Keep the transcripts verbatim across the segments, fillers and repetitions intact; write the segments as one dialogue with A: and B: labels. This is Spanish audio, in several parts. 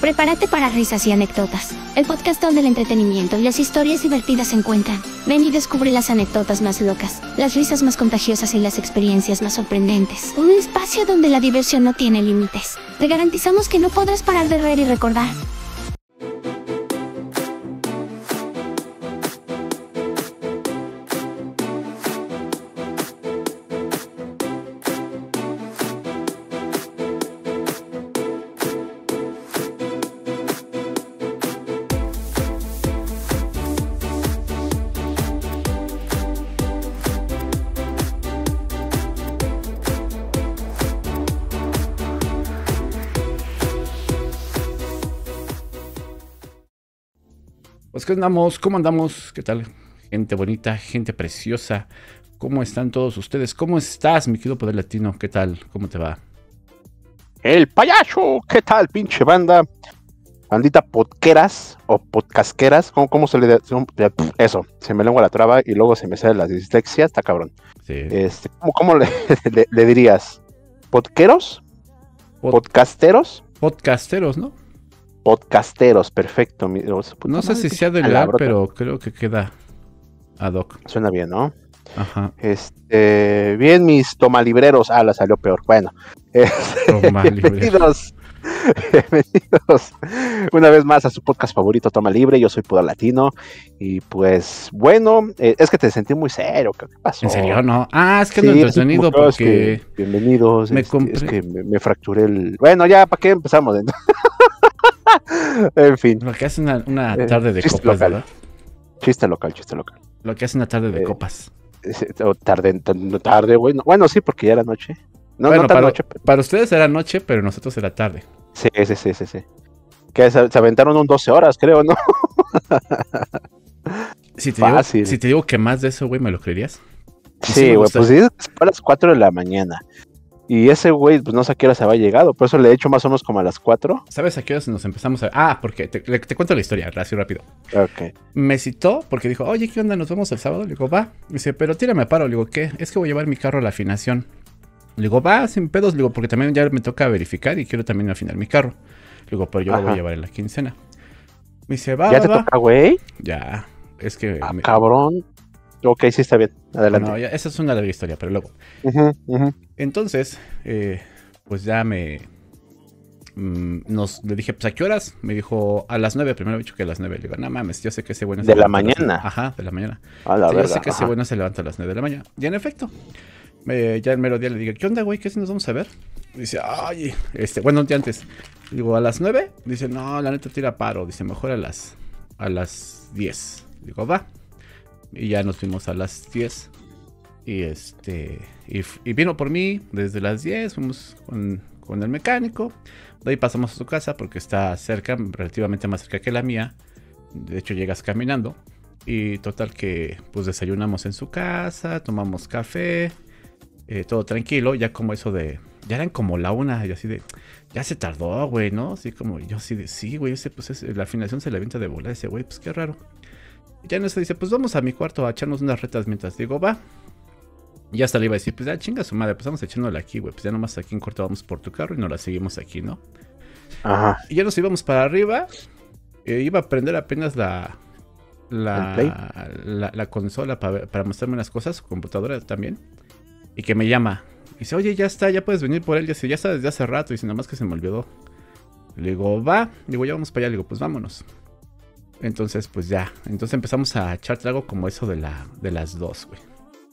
A: Prepárate para risas y anécdotas. El podcast donde el entretenimiento y las historias divertidas se encuentran. Ven y descubre las anécdotas más locas, las risas más contagiosas y las experiencias más sorprendentes. Un espacio donde la diversión no tiene límites. Te garantizamos que no podrás parar de reír y recordar.
B: Pues ¿qué andamos? ¿Cómo andamos? ¿Qué tal? Gente bonita, gente preciosa. ¿Cómo están todos ustedes? ¿Cómo estás, mi querido Poder Latino? ¿Qué tal? ¿Cómo te va?
C: El payaso, ¿qué tal, pinche banda? Bandita podqueras o podcasqueras, ¿cómo, cómo se le dice? Eso, se me lengua la traba y luego se me sale la dislexia, está cabrón.
B: Sí.
C: Este, ¿Cómo, cómo le, le, le dirías? ¿Podqueros?
B: Pod
C: ¿Podcasteros?
B: Podcasteros, ¿no?
C: Podcasteros, perfecto. Mi,
B: no sé si sea del lugar, pero creo que queda ad hoc.
C: Suena bien, ¿no?
B: Ajá.
C: Este, bien, mis tomalibreros. Ah, la salió peor. Bueno. Bienvenidos. Bienvenidos una vez más a su podcast favorito, Toma Libre. Yo soy Poder Latino. Y pues, bueno, eh, es que te sentí muy serio. ¿Qué pasó?
B: ¿En serio? No. Ah, es que
C: sí,
B: no entretenido
C: es porque...
B: que...
C: Bienvenidos.
B: Me
C: es,
B: compré...
C: es que me, me fracturé el... Bueno, ya, ¿para qué empezamos? En fin.
B: Lo que hace una, una tarde de
C: eh,
B: copas,
C: local.
B: ¿verdad?
C: Chiste local, chiste local.
B: Lo que hace una tarde de
C: eh,
B: copas.
C: O tarde, tarde, bueno, bueno, sí, porque ya era noche. No,
B: bueno,
C: no tan
B: para,
C: noche. Pero...
B: para ustedes era noche, pero nosotros era tarde.
C: Sí, sí, sí, sí, sí. Que se, se aventaron un doce horas, creo, ¿no?
B: Si te, digo, si te digo que más de eso, güey, ¿me lo creerías?
C: Sí, güey, pues sí, es a las cuatro de la mañana. Y ese güey, pues no sé a qué hora se había llegado. Por eso le he hecho más o menos como a las cuatro.
B: ¿Sabes a qué hora nos empezamos a...? Ah, porque te, te cuento la historia, así rápido.
C: Ok.
B: Me citó porque dijo, oye, ¿qué onda? ¿Nos vemos el sábado? Le digo, va. Dice, pero tírame paro. Le digo, ¿qué? Es que voy a llevar mi carro a la afinación. Le digo, va, sin pedos. Le digo, porque también ya me toca verificar y quiero también afinar mi carro. Le digo, pero yo Ajá. lo voy a llevar en la quincena. Me dice, va,
C: ¿Ya
B: va,
C: te
B: va.
C: toca, güey?
B: Ya, es que...
C: Ah,
B: me...
C: cabrón. Ok, sí está bien. Adelante.
B: No, ya, esa es una larga historia, pero luego.
C: Uh-huh, uh-huh.
B: Entonces, eh, pues ya me... Mmm, nos, le dije, pues, ¿a qué horas? Me dijo, a las nueve. Primero he dicho que a las nueve. Le digo, no mames, yo sé que ese bueno se
C: ¿De la
B: levanta
C: mañana?
B: Las... Ajá, de la mañana.
C: A la
B: o sea,
C: verga,
B: yo sé que
C: ajá.
B: ese bueno se levanta a las nueve de la mañana. Y en efecto, eh, ya el mero día le dije, ¿qué onda, güey? ¿Qué si nos vamos a ver? Dice, ay, este, bueno, un día antes. Digo, ¿a las nueve? Dice, no, la neta tira paro. Dice, mejor a las, a las diez. Digo, va. Y ya nos fuimos a las diez. Y este. Y, y vino por mí desde las diez. Fuimos con, con el mecánico. De ahí pasamos a su casa porque está cerca, relativamente más cerca que la mía. De hecho, llegas caminando. Y total que pues desayunamos en su casa. Tomamos café. Eh, todo tranquilo. Ya como eso de. Ya eran como la una. Y así de. Ya se tardó, güey, ¿no? Así como yo así de. Sí, güey. Ese, pues es, la afinación se le avienta de bola. Ese güey, pues qué raro. Ya no se dice, pues vamos a mi cuarto a echarnos unas retas mientras digo, va. Y hasta le iba a decir, pues ya chinga su madre, pues vamos echándole aquí, güey. Pues ya nomás aquí en corto vamos por tu carro y nos la seguimos aquí, ¿no?
C: Ajá.
B: Y ya nos íbamos para arriba. Eh, iba a prender apenas la la, la, la consola para, para mostrarme unas cosas, su computadora también. Y que me llama. Y dice, oye, ya está, ya puedes venir por él. Ya, ya está desde hace rato. Y dice, nada más que se me olvidó. Le digo, va. Le digo, ya vamos para allá. Le digo, pues vámonos. Entonces, pues ya. Entonces empezamos a echar trago como eso de, la, de las dos, güey.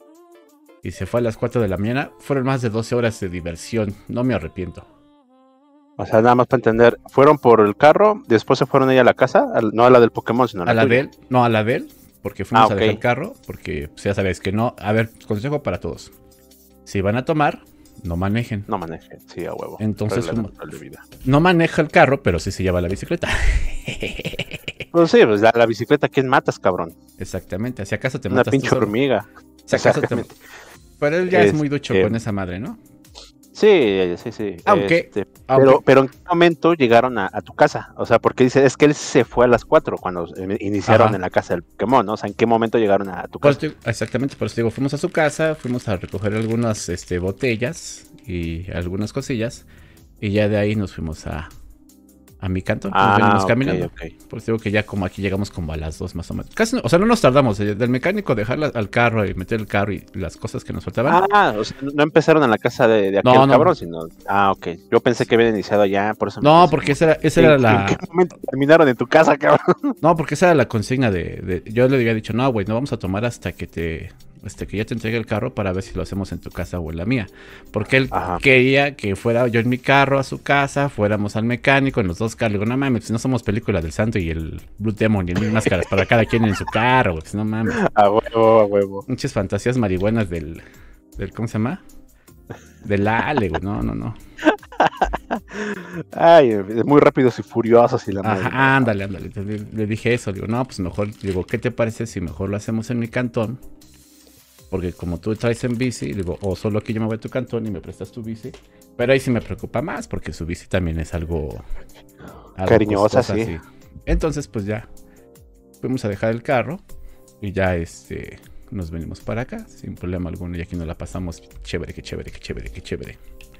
B: Y se fue a las cuatro de la mañana. Fueron más de doce horas de diversión. No me arrepiento.
C: O sea, nada más para entender. Fueron por el carro, después se fueron ella a la casa. No a la del Pokémon, sino a la,
B: a la de él. No, a la de él. Porque fuimos ah, okay. a dejar el carro. Porque pues, ya sabéis que no. A ver, consejo para todos. Si van a tomar, no manejen.
C: No manejen, sí, a huevo.
B: Entonces, como, no maneja el carro, pero sí se lleva la bicicleta.
C: Pues sí, pues la, la bicicleta, ¿quién matas, cabrón?
B: Exactamente, si acaso te
C: Una
B: matas
C: pinche hormiga.
B: Si acaso te... Pero él ya es, es muy ducho eh... con esa madre, ¿no?
C: Sí, sí, sí.
B: Aunque,
C: este,
B: aunque...
C: Pero, pero ¿en qué momento llegaron a, a tu casa? O sea, porque dice, es que él se fue a las cuatro cuando iniciaron Ajá. en la casa del Pokémon, ¿no? O sea, ¿en qué momento llegaron a tu casa?
B: Pues, exactamente, por eso digo, fuimos a su casa, fuimos a recoger algunas este, botellas y algunas cosillas, y ya de ahí nos fuimos a, a mi canto.
C: Ah,
B: nos venimos
C: ok,
B: caminando.
C: ok.
B: Por eso digo que ya como aquí llegamos como a las dos más o menos. Casi, no- o sea, no nos tardamos. eh, Del mecánico dejar la- al carro y meter el carro y las cosas que nos faltaban.
C: Ah, o sea, no empezaron en la casa de, de aquel
B: No, no.
C: cabrón, sino... Ah, ok. Yo pensé que habían iniciado allá, por eso me
B: No,
C: pensé
B: porque
C: como,
B: esa era, esa
C: ¿en-
B: era
C: ¿En
B: la.
C: qué momento terminaron en tu casa, cabrón?
B: No, porque esa era la consigna de, de- yo le había dicho, no, güey, no vamos a tomar hasta que te. Hasta que ya te entregue el carro para ver si lo hacemos en tu casa o en la mía. Porque él
C: Ajá.
B: quería que fuera yo en mi carro a su casa, fuéramos al mecánico en los dos carros. Le digo, no mames, si no somos película del Santo y el Blue Demon y el Mil Máscaras para cada quien en su carro, güey, pues no mames.
C: A huevo, a huevo.
B: Muchas fantasías marihuanas del, del. ¿Cómo se llama? Del Ale, güey. No, no, no.
C: Ay, es muy rápidos y furiosos y la madre.
B: Ajá, ándale, ándale. Entonces, le, le dije eso. Le digo, no, pues mejor. Digo, ¿qué te parece si mejor lo hacemos en mi cantón? Porque como tú traes en bici, digo, o solo aquí yo me voy a tu cantón y me prestas tu bici. Pero ahí sí me preocupa más porque su bici también es algo. algo
C: Cariñosa,
B: costosa,
C: sí.
B: Entonces, pues ya. Fuimos a dejar el carro y ya este. Nos venimos para acá sin problema alguno y aquí nos la pasamos chévere, que chévere, que chévere, que chévere.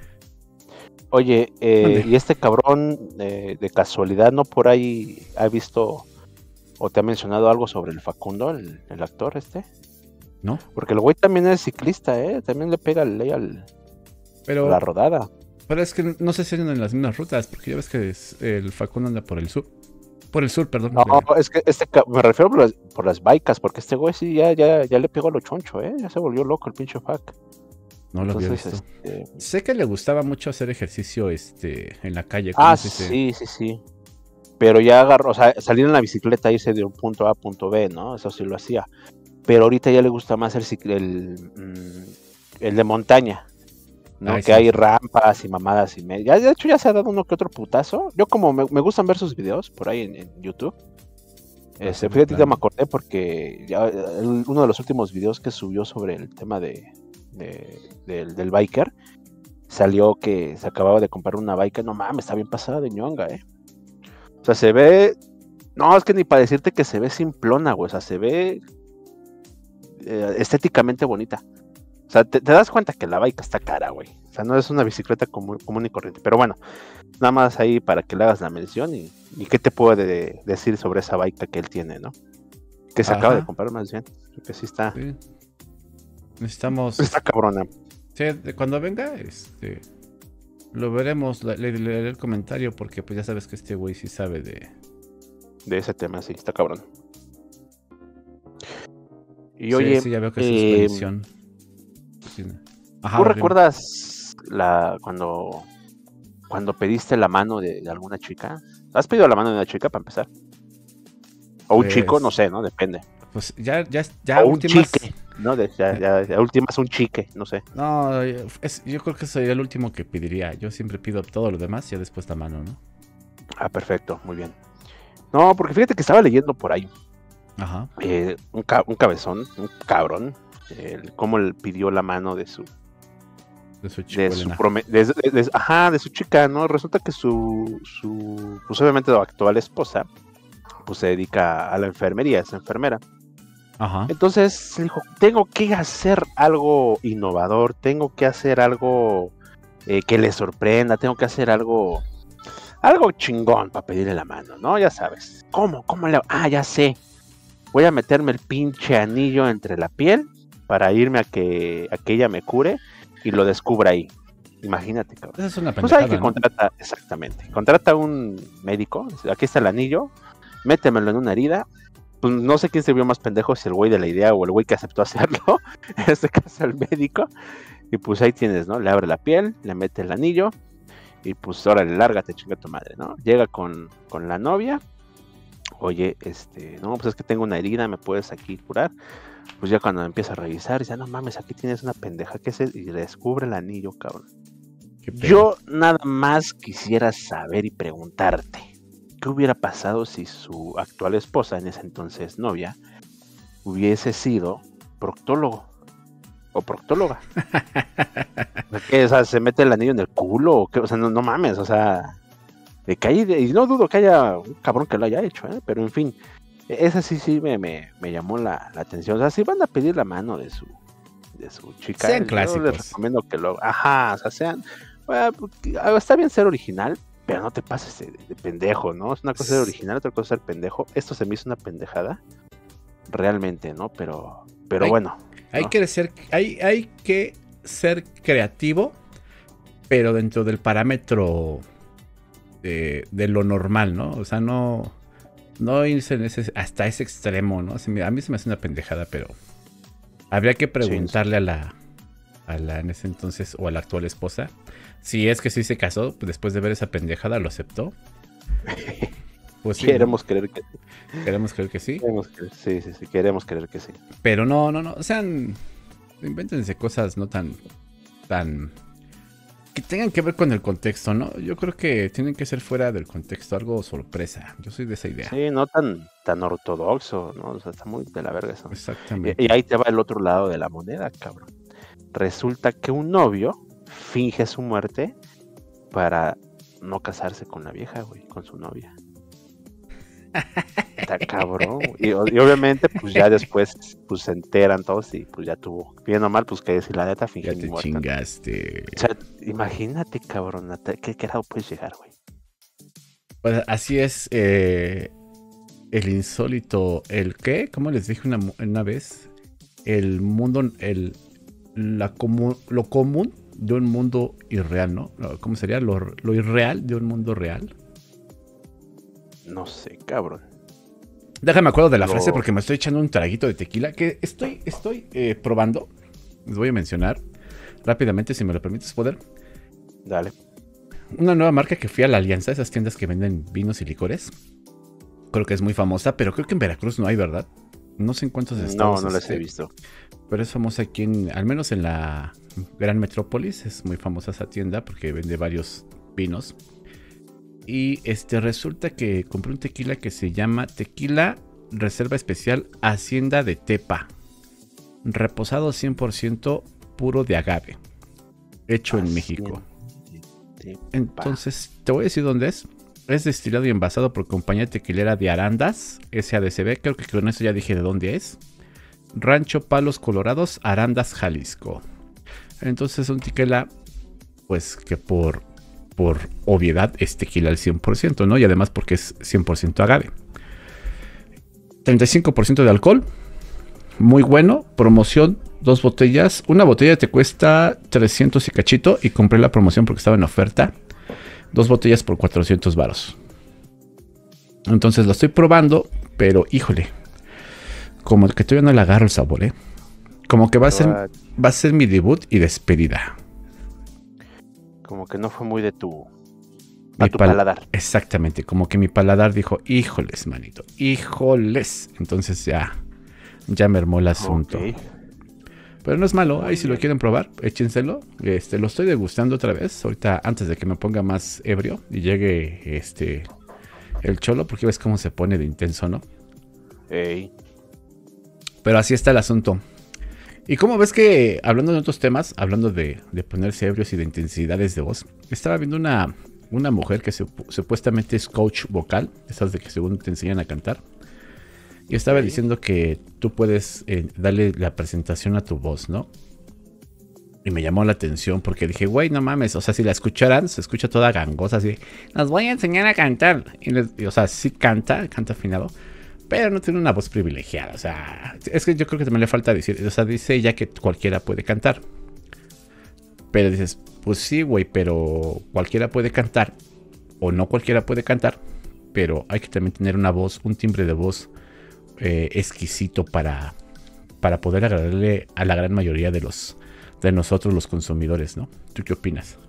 C: Oye, eh,
B: Mande.
C: ¿y este cabrón eh, de casualidad no por ahí ha visto o te ha mencionado algo sobre el Facundo, el, el actor este?
B: ¿No?
C: Porque el güey también es ciclista, ¿eh? También le pega la ley al,
B: Pero,
C: a la rodada.
B: pero es que no sé si andan en las mismas rutas, porque ya ves que es- el Facundo anda por el sur. Por el sur, perdón.
C: No,
B: de-
C: es que este ca- me refiero por las, por las bikes, porque este güey sí ya, ya, ya le pegó a lo choncho, ¿eh? Ya se volvió loco el pinche Fac.
B: no lo había
C: Entonces,
B: visto.
C: este,
B: Sé que le gustaba mucho hacer ejercicio este, en la calle. ¿cómo
C: Ah,
B: se dice?
C: sí, sí, sí. Pero ya agarró, o sea, salir en la bicicleta, irse de un punto A a punto B, ¿no? Eso sí lo hacía. Pero ahorita ya le gusta más el, cic- el, mm, el de montaña, ¿no?
B: Ay,
C: que
B: sí,
C: hay
B: sí.
C: rampas y mamadas y media. De hecho, ya se ha dado uno que otro putazo. Yo como me, me gustan ver sus videos por ahí en, en YouTube. Este,
B: sí,
C: fíjate, ya
B: claro.
C: me acordé porque ya, el- uno de los últimos videos que subió sobre el tema de, de- del, del biker salió que se acababa de comprar una bike. No mames, está bien pasada de ñonga, eh. O sea, se ve. No, es que ni para decirte que se ve simplona, güey. O sea, se ve eh, estéticamente bonita. O sea, te, te das cuenta que la bike está cara, güey. O sea, no es una bicicleta común, común y corriente. Pero bueno, nada más ahí para que le hagas la mención. Y, y qué te puedo de- decir sobre esa bike que él tiene, ¿no? Que se acaba
B: Ajá.
C: de comprar más bien. Que sí está,
B: Sí. Necesitamos.
C: está cabrona.
B: Sí, de- cuando venga, este. Lo veremos. Le, le- leeré el comentario porque, pues ya sabes que este güey sí sabe de.
C: De ese tema, sí, está cabrón. Y
B: Sí,
C: oye,
B: sí, ya veo que es su
C: eh,
B: expedición. Sí. Ajá,
C: ¿tú
B: dime.
C: recuerdas la cuando cuando pediste la mano de, de alguna chica? ¿Has pedido la mano de una chica para empezar? O un
B: Pues,
C: chico, no sé, ¿no? Depende.
B: Pues ya, ya, ya
C: o un
B: últimas.
C: chique, ¿no? De, ya, ya, ya últimas un chique, no sé.
B: No, es- yo creo que sería el último que pediría. Yo siempre pido todo lo demás y ya después la mano, ¿no?
C: Ah, perfecto, muy bien. No, porque fíjate que estaba leyendo por ahí
B: Ajá.
C: eh, un, ca- un cabezón, un cabrón, el- cómo le pidió la mano de su
B: De su
C: de su
B: chicuelena.
C: prome- de- de- de- ajá, de su chica, ¿no? Resulta que su, su pues obviamente la actual esposa, pues se dedica a la enfermería, es enfermera.
B: Ajá.
C: Entonces dijo, tengo que hacer algo innovador, tengo que hacer algo eh, que le sorprenda, tengo que hacer algo, algo chingón para pedirle la mano, ¿no? Ya sabes. ¿Cómo? ¿Cómo le hago? Ah, ya sé. Voy a meterme el pinche anillo entre la piel para irme a que, a que ella me cure y lo descubra ahí. Imagínate, cabrón.
B: Esa es una
C: Pues hay
B: pendejada,
C: que
B: ¿no?
C: contrata, exactamente. Contrata a un médico, aquí está el anillo, métemelo en una herida. Pues no sé quién se vio más pendejo, si el güey de la idea o el güey que aceptó hacerlo. En este caso el médico. Y pues ahí tienes, ¿no? Le abre la piel, le mete el anillo. Y pues órale, lárgate, chinga tu madre, ¿no? Llega con, con la novia. Oye, este, no, pues es que tengo una herida, ¿me puedes aquí curar? Pues ya cuando empieza a revisar, dice, no mames, aquí tienes una pendeja, ¿qué es eso? Y le descubre el anillo, cabrón.
B: Qué pedo.
C: Yo nada más quisiera saber y preguntarte, ¿qué hubiera pasado si su actual esposa, en ese entonces novia, hubiese sido proctólogo o proctóloga? ¿Qué, o sea, se mete el anillo en el culo o qué? O sea, no, no mames, o sea, de que hay, y no dudo que haya un cabrón que lo haya hecho, ¿eh? Pero en fin, esa sí sí me, me, me llamó la, la atención. O sea, si van a pedir la mano de su de su chica,
B: Sean
C: yo
B: clásicos.
C: les recomiendo que lo, ajá, o sea, sean, bueno, porque, ah, está bien ser original, pero no te pases de, de pendejo, ¿no? Es una cosa ser original, otra cosa ser pendejo. Esto se me hizo una pendejada, realmente, ¿no? Pero, pero
B: hay,
C: bueno.
B: Hay,
C: ¿no?
B: que ser, hay, hay que ser creativo, pero dentro del parámetro de, de lo normal, ¿no? O sea, no, no irse en ese, hasta ese extremo, ¿no? A mí se me hace una pendejada, pero habría que preguntarle sí, a la, a la en ese entonces, o a la actual esposa, si es que sí se casó, pues después de ver esa pendejada, ¿lo aceptó? Pues sí,
C: queremos
B: ¿no?
C: creer que sí.
B: Queremos creer que sí.
C: Queremos creer, sí, sí, sí, queremos creer que sí.
B: Pero no, no, no, o sea, invéntense cosas no tan, tan, que tengan que ver con el contexto, ¿no? Yo creo que tienen que ser fuera del contexto, algo sorpresa. Yo soy de esa idea.
C: Sí, no tan, tan ortodoxo, ¿no? O sea, está muy de la verga eso.
B: Exactamente.
C: Y, y ahí te va el otro lado de la moneda, cabrón. Resulta que un novio finge su muerte para no casarse con la vieja, güey, con su novia. Está cabrón. Y, y obviamente, pues ya después, pues se enteran todos y pues ya tuvo, bien o mal, pues que decir la neta, finge
B: ya te
C: muerta.
B: Chingaste.
C: O sea, imagínate, cabrón, ¿qué grado puedes llegar, güey?
B: Pues así es, eh, el insólito, ¿el qué? ¿Cómo les dije una, una vez? El mundo, el, la comu, lo común de un mundo irreal, ¿no? ¿Cómo sería? Lo, lo irreal de un mundo real.
C: No sé, cabrón.
B: Déjame acuerdo de la Lo... frase porque me estoy echando un traguito de tequila que estoy, estoy eh, probando. Les voy a mencionar rápidamente, si me lo permites, poder.
C: Dale.
B: Una nueva marca que fui a la Alianza, esas tiendas que venden vinos y licores. Creo que es muy famosa, pero creo que en Veracruz no hay, ¿verdad? No sé en cuántos estados.
C: No, no las
B: esté,
C: he visto.
B: Pero es famosa aquí, en, al menos en la gran metrópolis. Es muy famosa esa tienda porque vende varios vinos. Y este resulta que compré un tequila que se llama Tequila Reserva Especial Hacienda de Tepa. Reposado cien por ciento puro de agave. Hecho Hacienda en México. Entonces, te voy a decir dónde es. Es destilado y envasado por compañía tequilera de Arandas, S A D C B. Creo que con eso ya dije de dónde es. Rancho Palos Colorados, Arandas, Jalisco. Entonces es un tequila, pues que por... por obviedad es tequila al cien por ciento, ¿no? Y además porque es cien por ciento agave. treinta y cinco por ciento de alcohol. Muy bueno. Promoción, dos botellas. Una botella te cuesta trescientos y cachito. Y compré la promoción porque estaba en oferta. Dos botellas por cuatrocientos varos. Entonces lo estoy probando. Pero, híjole. Como que todavía no le agarro el sabor, ¿eh? Como que va a ser, va a ser mi debut y despedida.
C: Como que no fue muy de tu, a tu
B: pal-
C: paladar.
B: Exactamente, como que mi paladar dijo, híjoles, manito, híjoles. Entonces ya, ya me armó el asunto. Okay. Pero no es malo, ahí si lo quieren probar, échenselo. Este, lo estoy degustando otra vez, ahorita antes de que me ponga más ebrio y llegue este el cholo, porque ves cómo se pone de intenso, ¿no?
C: Hey.
B: Pero así está el asunto. Y como ves que, hablando de otros temas, hablando de, de ponerse ebrios y de intensidades de voz, estaba viendo una, una mujer que se, supuestamente es coach vocal, esas de que según te enseñan a cantar, y estaba sí. diciendo que tú puedes eh, darle la presentación a tu voz, ¿no? Y me llamó la atención porque dije, güey, no mames, o sea, si la escucharan, se escucha toda gangosa, así, nos voy a enseñar a cantar. Y les, y, o sea, sí canta, canta afinado, pero no tiene una voz privilegiada. O sea, es que yo creo que también le falta decir. O sea, dice ella que cualquiera puede cantar. Pero dices, pues sí, güey, pero cualquiera puede cantar. O no cualquiera puede cantar. Pero hay que también tener una voz, un timbre de voz eh, exquisito para, para poder agradarle a la gran mayoría de los de nosotros, los consumidores, ¿no? ¿Tú qué opinas?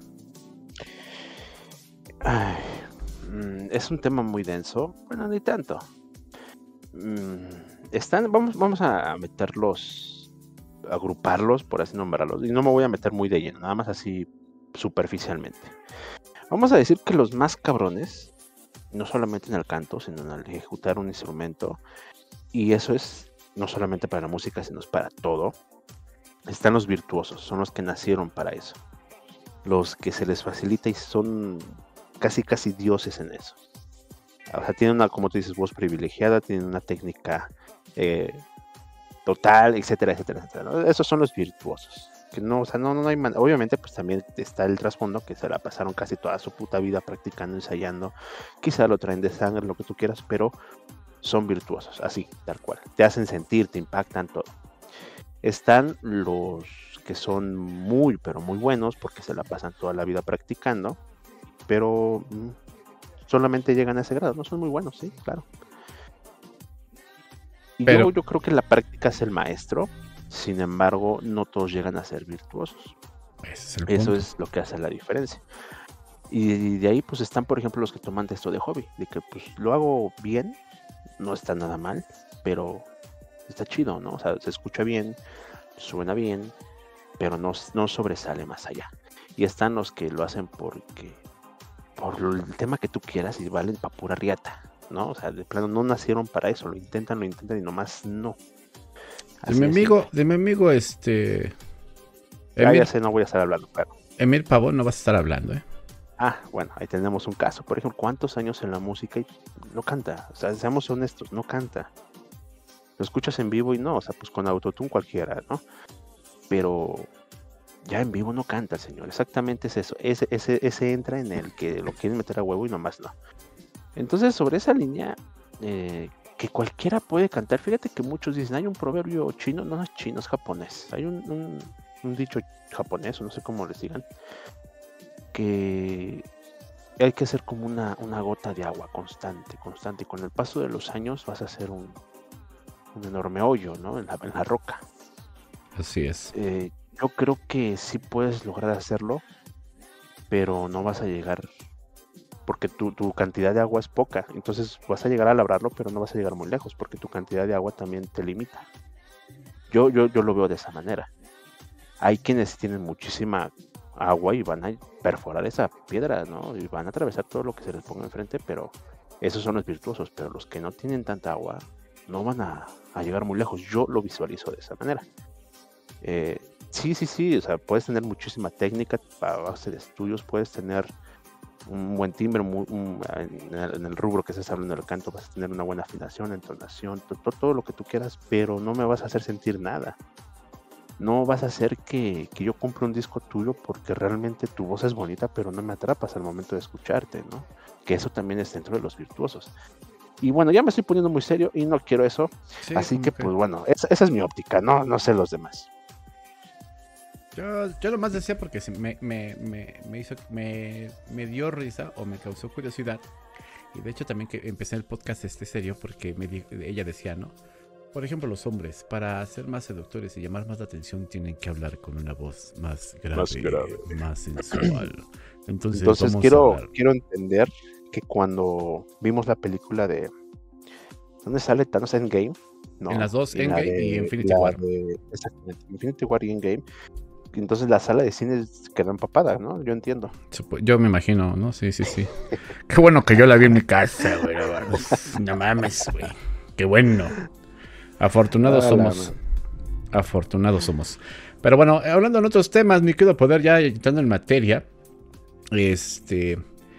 C: Ay, es un tema muy denso. Bueno, ni tanto. Están, vamos, vamos a meterlos, agruparlos, por así nombrarlos, y no me voy a meter muy de lleno, nada más así superficialmente. Vamos a decir que los más cabrones, no solamente en el canto, sino en el ejecutar un instrumento, y eso es no solamente para la música, sino es para todo, están los virtuosos, son los que nacieron para eso, los que se les facilita y son casi casi dioses en eso. O sea, tienen una, como tú dices, voz privilegiada, tienen una técnica eh, total, etcétera, etcétera, etcétera, ¿no? Esos son los virtuosos. que no, o sea, no, no hay man- obviamente pues también está el trasfondo que se la pasaron casi toda su puta vida practicando, ensayando, quizá lo traen de sangre, lo que tú quieras, pero son virtuosos, así, tal cual, te hacen sentir, te impactan todo. Están los que son muy, pero muy buenos porque se la pasan toda la vida practicando, pero mm, solamente llegan a ese grado, no son muy buenos, sí, claro. Y
B: Pero-
C: yo, yo creo que la práctica es el maestro, sin embargo, no todos llegan a ser virtuosos.
B: Ese es el
C: Eso
B: punto.
C: es lo que hace la diferencia. Y de ahí pues están, por ejemplo, los que toman esto de hobby, de que pues lo hago bien, no está nada mal, pero está chido, ¿no? O sea, se escucha bien, suena bien, pero no, no sobresale más allá. Y están los que lo hacen porque, por lo- el tema que tú quieras y valen pa' pura riata, ¿no? O sea, de plano no nacieron para eso, lo intentan, lo intentan y nomás no.
B: De
C: Así
B: mi
C: de
B: amigo,
C: simple.
B: de mi amigo, este.
C: Ya,
B: Emil,
C: ya sé, no voy a estar hablando, pero...
B: Emil Pavón no vas a estar hablando, ¿eh?
C: Ah, bueno, ahí tenemos un caso. Por ejemplo, ¿cuántos años en la música y no canta? O sea, seamos honestos, no canta. Lo escuchas en vivo y no, o sea, pues con autotune cualquiera, ¿no? Pero ya en vivo no canta el señor. Exactamente es eso. Ese, ese, ese entra en el que lo quieren meter a huevo y nomás no. Entonces, sobre esa línea, eh, que cualquiera puede cantar. Fíjate que muchos dicen, hay un proverbio chino, no, no es chino, es japonés. Hay un, un, un dicho japonés, o no sé cómo les digan, que hay que ser como una, una gota de agua constante, constante. Y con el paso de los años vas a hacer un, un enorme hoyo, ¿no? En la, en la roca.
B: Así es.
C: Eh, yo creo que sí puedes lograr hacerlo, pero no vas a llegar, porque tu, tu cantidad de agua es poca. Entonces vas a llegar a labrarlo, pero no vas a llegar muy lejos, porque tu cantidad de agua también te limita. Yo, yo, yo lo veo de esa manera. Hay quienes tienen muchísima agua y van a perforar esa piedra, ¿no? Y van a atravesar todo lo que se les ponga enfrente, pero esos son los virtuosos. Pero los que no tienen tanta agua no van a, a llegar muy lejos. Yo lo visualizo de esa manera. Eh, sí, sí, sí, o sea, puedes tener muchísima técnica a base de estudios, puedes tener un buen timbre, muy, un, en, el, en el rubro que estés hablando del canto, vas a tener una buena afinación, entonación, to, to, todo lo que tú quieras, pero no me vas a hacer sentir nada. No vas a hacer que, que yo compre un disco tuyo porque realmente tu voz es bonita, pero no me atrapas al momento de escucharte, ¿no? Que eso también es dentro de los virtuosos. Y bueno, ya me estoy poniendo muy serio y no quiero eso.
B: Sí,
C: así
B: como
C: que,
B: que-
C: pues bueno, esa, esa es mi óptica, ¿no? No sé los demás.
B: Yo, yo nomás decía porque se me, me, me, me hizo, me, me dio risa o me causó curiosidad. Y de hecho también que empecé el podcast este serio porque me di- ella decía, ¿no? Por ejemplo, los hombres, para ser más seductores y llamar más la atención, tienen que hablar con una voz más grave,
C: Más grave.
B: más sensual. Entonces,
C: Entonces
B: vamos a
C: quiero,
B: hablar.
C: quiero entender que cuando vimos la película de... ¿Dónde sale Thanos Endgame? No,
B: En las dos,
C: en la
B: Endgame
C: de-
B: y Infinity
C: la
B: War.
C: de- exactamente, Infinity War y Endgame. Entonces la sala de cine quedó empapada, ¿no? Yo entiendo.
B: Supo- Yo me imagino, ¿no? Sí, sí, sí. Qué bueno que yo la vi en mi casa, güey. No mames, güey. Qué bueno. Afortunados
C: Ah, la
B: somos.
C: madre.
B: Afortunados somos. Pero bueno, hablando en otros temas, mi querido poder, ya entrando en materia. Este.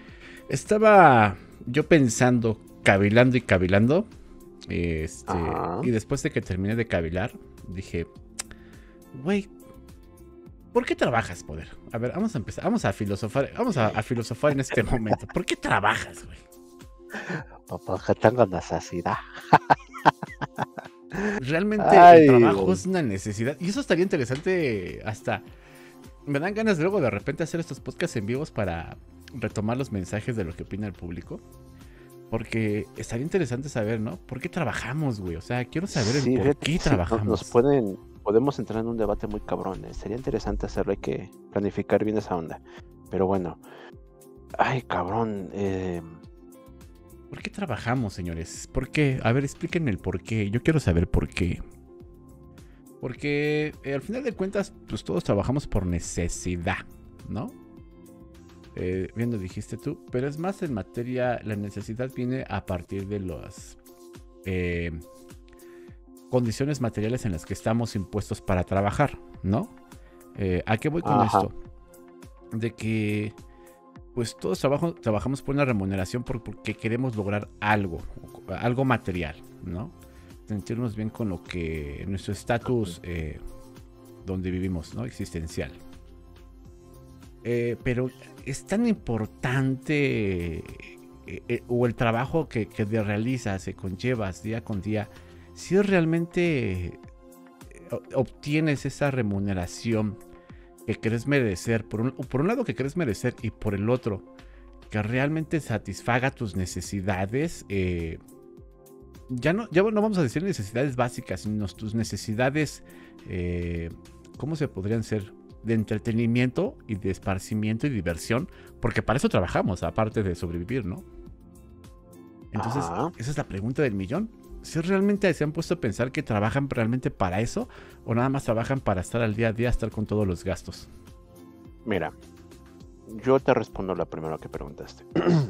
B: Estaba yo pensando, cavilando y cavilando. Este.
C: Ajá.
B: Y después de que terminé de cavilar, dije, güey, ¿por qué trabajas, poder? A ver, vamos a empezar, vamos a filosofar, vamos a, a filosofar en este momento. ¿Por qué trabajas, güey?
C: Papá, que tengo necesidad.
B: Realmente
C: Ay,
B: el trabajo
C: güey.
B: es una necesidad. Y eso estaría interesante hasta... Me dan ganas luego de repente hacer estos podcasts en vivos para retomar los mensajes de lo que opina el público. Porque estaría interesante saber, ¿no? ¿Por qué trabajamos, güey? O sea, quiero saber el
C: Sí,
B: por
C: fíjate
B: qué
C: que sí,
B: trabajamos.
C: Nos pueden, podemos entrar en un debate muy cabrón. ¿eh? Sería interesante hacerlo, hay que planificar bien esa onda. Pero bueno, ay, cabrón. Eh,
B: ¿Por qué trabajamos, señores? ¿Por qué? A ver, explíquenme el por qué. Yo quiero saber por qué. Porque eh, al final de cuentas, pues todos trabajamos por necesidad, ¿no? Eh, bien lo dijiste tú, pero es más en materia, la necesidad viene a partir de las eh, condiciones materiales en las que estamos impuestos para trabajar, ¿no? Eh, ¿A qué voy con
C: Ajá.
B: esto? De que pues todos trabajo, trabajamos por una remuneración por- porque queremos lograr algo, algo material, ¿no? Sentirnos bien con lo que nuestro estatus eh, donde vivimos, ¿no? Existencial. Eh, pero es tan importante eh, eh, o el trabajo que, que te realizas, que conllevas día con día, si realmente eh, obtienes esa remuneración que crees merecer, por un, por un lado que crees merecer y por el otro que realmente satisfaga tus necesidades, eh, ya, no, ya no vamos a decir necesidades básicas, sino tus necesidades, eh, ¿cómo se podrían ser? De entretenimiento y de esparcimiento y diversión, porque para eso trabajamos, aparte de sobrevivir, ¿no? Entonces, Ajá. esa es la pregunta del millón. ¿Si realmente se han puesto a pensar que trabajan realmente para eso o nada más trabajan para estar al día a día, estar con todos los gastos?
C: Mira, yo te respondo la primera que preguntaste.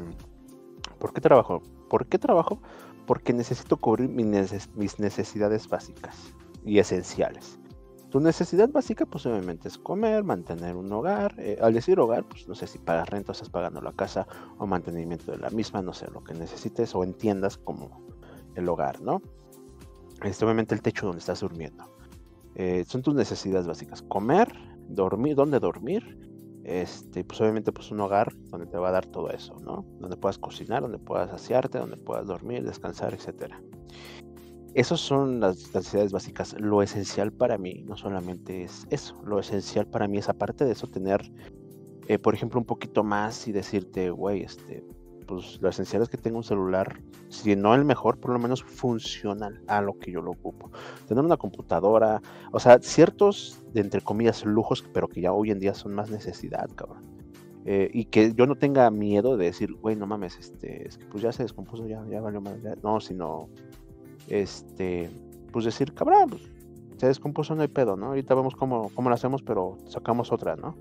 C: ¿Por qué trabajo? ¿Por qué trabajo? Porque necesito cubrir mis, neces- mis necesidades básicas y esenciales. Tu necesidad básica, pues obviamente es comer, mantener un hogar. Eh, al decir hogar, pues no sé si pagas renta o estás pagando la casa o mantenimiento de la misma, no sé, lo que necesites o entiendas como el hogar, ¿no? Este, obviamente el techo donde estás durmiendo. Eh, son tus necesidades básicas. Comer, dormir, dónde dormir. Este, pues obviamente pues un hogar donde te va a dar todo eso, ¿no? Donde puedas cocinar, donde puedas saciarte, donde puedas dormir, descansar, etcétera. Esas son las necesidades básicas. Lo esencial para mí no solamente es eso. Lo esencial para mí es, aparte de eso, tener, eh, por ejemplo, un poquito más y decirte, güey, este, pues lo esencial es que tenga un celular, si no el mejor, por lo menos funcional a lo que yo lo ocupo. Tener una computadora, o sea, ciertos, de entre comillas, lujos, pero que ya hoy en día son más necesidad, cabrón. Eh, y que yo no tenga miedo de decir, güey, no mames, este, es que pues ya se descompuso, ya, ya valió más, ya. No, sino... Este, pues decir, cabrón, pues, se descompuso, no hay pedo, ¿no? Ahorita vemos cómo, cómo lo hacemos, pero sacamos otra, ¿no?